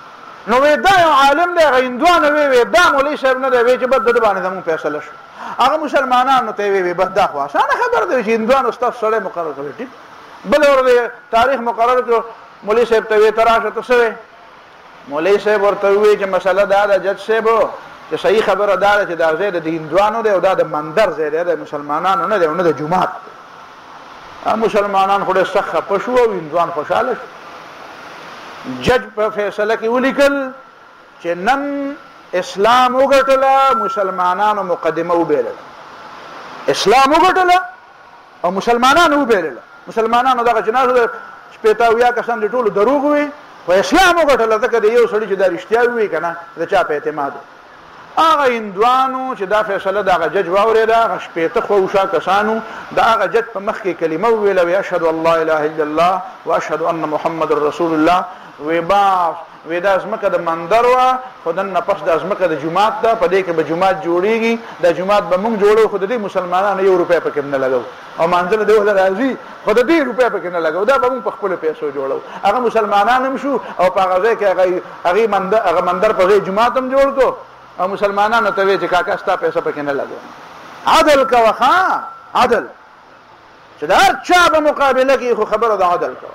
نو وې دا یو عالم دی هغه هندوانو وی وی دا مولوي صاحب نه دی وی چې بد د باندې زموږ فیصله شو هغه مسلمانانو ته وی وی بد دا خو اسانه خبر دی چې هندوانو ستاسو سره مقرر کړی ټیک بل ورته تاریخ مقرر کړو مولوي صاحب ته وی تراشه تاسو مولوي صاحب ورته وی چې مسله دا د جج صاحب چې صحیح خبره دا ده چې دا ځای د هندوانو دی او دا د مندر ځای دی د مسلمانانو نه دی نه د جمعات مسلمانان خو ډېر سخت خفه شو او هندوان خوشحاله شو جج په فیصله کې ولیکل چې نن اسلام وګټله مسلمانانو مقدمه وبیلله اسلام وګټله او مسلمانانو وبیلله مسلمانانو دغه جنازه شپېته اویا کسان د ټولو دروغ وي خو اسلام وګټله ځکه د یو سړي چې دا رښتیا وي که نه د چا په اعتماد هغه هندوانو چې دا فیصله د هغه جج واورېده هغه شپېته خواوشا کسانو د هغه جج په مخ کې کلمه وویله وی اشهد ان لا اله الا الله واشهد ان محمد رسول الله وی با وی دا ځمکه د مندر وه خو دننه پس دا ځمکه د جومات ده په دې کې به جومات جوړېږي دا جومات به موږ جوړو خو د دې مسلمانانو یو روپۍ پکې نه لګو او مانځله دی وله راځي خو د دې روپۍ پکې نه لګو دا به موږ په خپلو پیسو جوړو هغه مسلمانان هم شو او په هغه ځای کې هغه مندر په ځای جومات هم جوړ کړو او مسلمانانو ته وی چې کاکا ستا پیسه پکې نه لګو عدل کوه ښه عدل چې د هر چا په مقابله کې خو خبره د عدل کوه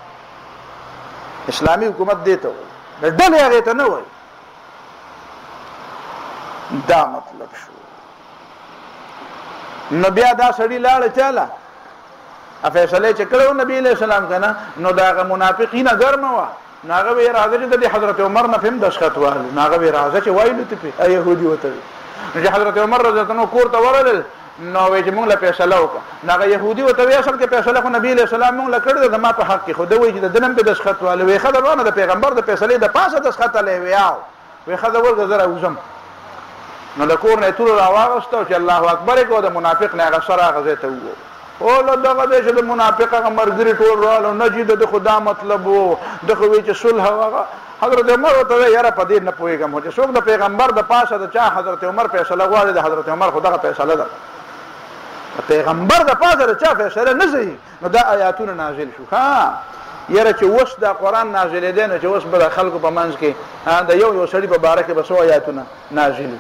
اسلامي حکومت دی ته وایي د ډلې هغې ته نه وایي دا مطلب شو نو بیا دا سړي لاړه چاله فیصله چې کړی و نبي علیه السلام که نه نو د هغه منافقینه ګرمه وه نو هغه وی راځه چې د حضرت عمر نه هم دسخط واهلو نو هغه وی راځه چې وایلو ته پې یهودي ورته وي نو چې حضرت عمر رضی الله عنه کور ته ورغلل نو وی چې موږ له فیصله وکړه نو هغه یهودي ورته وی اصل کې فیصله خو نبي علیه السلام موږ له کړې ده زما په حق کې خو ده وایي چې د ده نه هم پې دسخط واهلو وی ښه ده روانه د پیغمبر د فیصلې د پاسه دسخط هلی وی او وی ښه ده ورځه زه راوځم نو د کور نه یې توره راواغسته چې الله اکبر یې کړو د منافق نه هغه سر هغه ځای ته ووت اوله دغه دی چې د منافق هغه ملګري ټول راغلل نه چې د خو دا مطلب و ده خو وایي چې صلح هغه حضرت عمر ورته وی یاره په دې نه پوهېږم چې څوک د پیغمبر د پاسه د چا حضرت عمر فیصله غواړي د حضرت عمر خو دغه فیصله ده د پیغمبر د پاسه د چا فیصله نه صحیح نو دا آیاتونه نازل شو ښه یاره چې اوس دا قرآن نازلېدی نو چې اوس به د خلکو په منځ کې د یو یو سړي په باره کې به څو آیاتونه نازل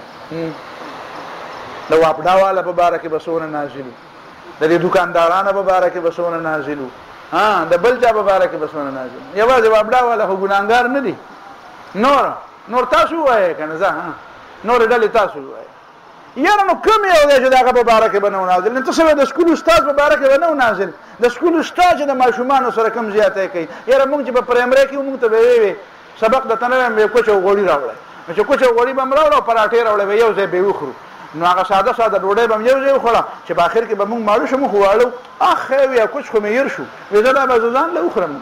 د واپډا والا په باره کې به څونه نازل د دې دکاندارانو په باره کې به څونه نازل ها د بل چا په باره کې به څونه نازل یوازې واپډا والا خو ګناهګار نه دي نور نور تاسو وایئ که نه زه نور ډلې تاسو وایئ یاره نو کوم یو دی چې د هغه په باره کې به نه و نازل نو ته څه د سکول استاد په باره کې به نه و نازل د سکول استاد چې د ماشومانو سره کم زیاتی کوي یاره موږ چې په پرایمرۍ کې موږ ته به ویې سبق درته نه وایم کوچ او غوړي راوړی نو چې کوچ او غوړي به م راوړه او پراټې راوړی یو ځای به یې وخورو نو هغه ساده ساده ډوډۍ به م یو ځای وخوړه چې په آخر کې به موږ ماړه شو موږ واړو اخ ویا کوچ خو مې ير شو وی زه دا به زه ځان له وخورم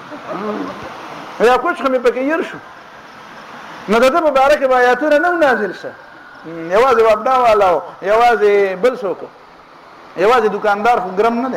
یا کوچ خو مې پکې ير شو نو د ده په باره کې به آیاتونه نه نازل شه یوازې واپډا والا و یوازې بل څوک یوازې دکاندار خو ګرم نه دی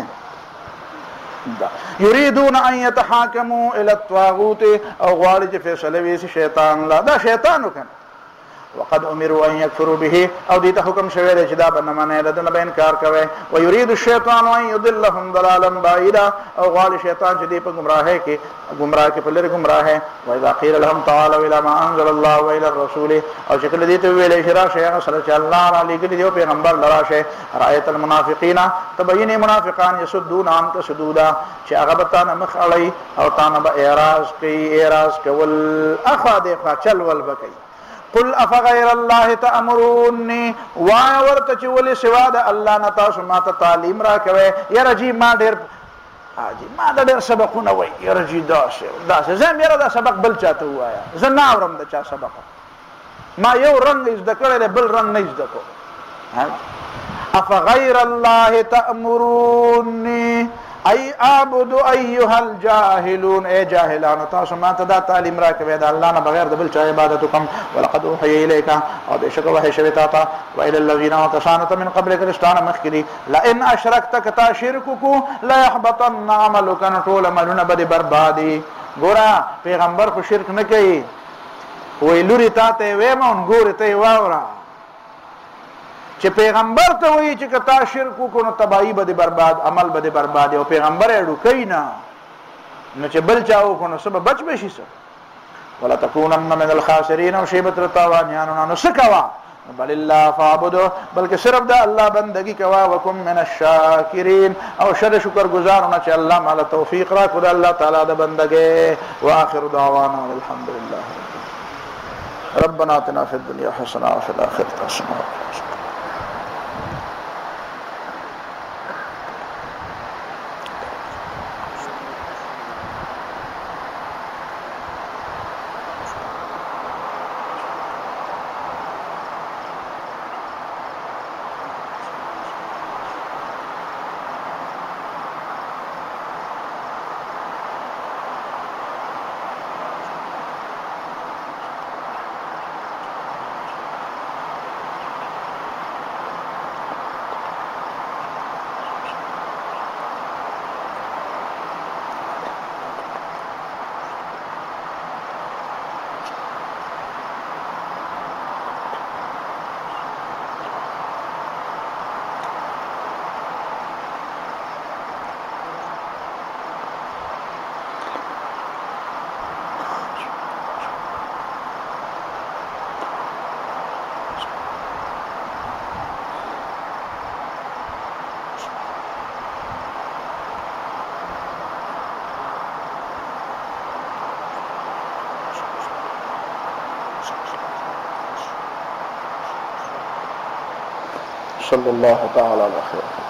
یریدون ان یتحاکموا الی الطاغوت او غواړي چې فیصله ویسي شیطان لا دا شیطان وکنه وقد امروا ان يكفروا به او دې ته حکم شوی دی چې دا به نه منې د دې نه به انکار کوي ويريد الشيطان ان يضلهم ضلالا بعيدا او غواړي شیطان چې دې په گمراهۍ کې گمراه کې په لرې گمراهۍ واذا قيل لهم تعالوا الى ما انزل الله والى الرسول او چې کله دې ته ویلې شي راشه هغه سره چې الله را لېږلي دی پیغمبر لراشه رايت المنافقين تبين منافقان يسدون عنك سدودا چې هغه به تانه مخ اړي او تانه به اعراض کوي اعراض کول اخا دې خوا چل ول بکي قل افغیر الله تأمرونی وای ورته چې ولې سوا د الله نه تاسو ما ته تعلیم را کوي یاره جی ما ډېر جی ما د ډېر سبقونه وایي یاره جی داسې داسې زه هم یاره دا سبق بل چاته ووایه زه نه اورم د چا سبق ما یو رنګ زده کړی دی بل رنګ نه زده کړو افغیر الله تأمرونی ای اعبد ایها الجاهلون ای جاهلان تاسو ما ته دا تعلیم را کوي دا الله نه بغیر د بل چا عبادت کوم ولقد اوحي اليك او بشک وحی شوی تا ته والى الذين كانت من قبلك رستان مخکلی لئن اشركت کتا شرککو لا يحبطن عملك نطول عملنا بد بربادی ګورا پیغمبر خو شرک نه کوي وی لوري تا ته وېما اون ګور ته واورا چې پیغمبر ته وایي چې کتا شرک وکړو نو تباہی به برباد عمل به برباد او پیغمبر یې ډوکوي نه نو چې بل چا وکړو نو څه به بچ به شي څه ولا تكونن من الخاسرین او شیبت رتاوانیانو نو سکوا بل الله فعبدو بلکہ صرف دا اللہ بندگی کوا وکم من الشاکرین او شر شکر گزارنا چ اللہ مال توفیق را خدا اللہ تعالی دا بندگی واخر دعوانا الحمد لله ربنا آتنا فی الدنیا حسنہ وفی الآخرۃ حسنہ صلی اللہ تعالی علیہ وسلم.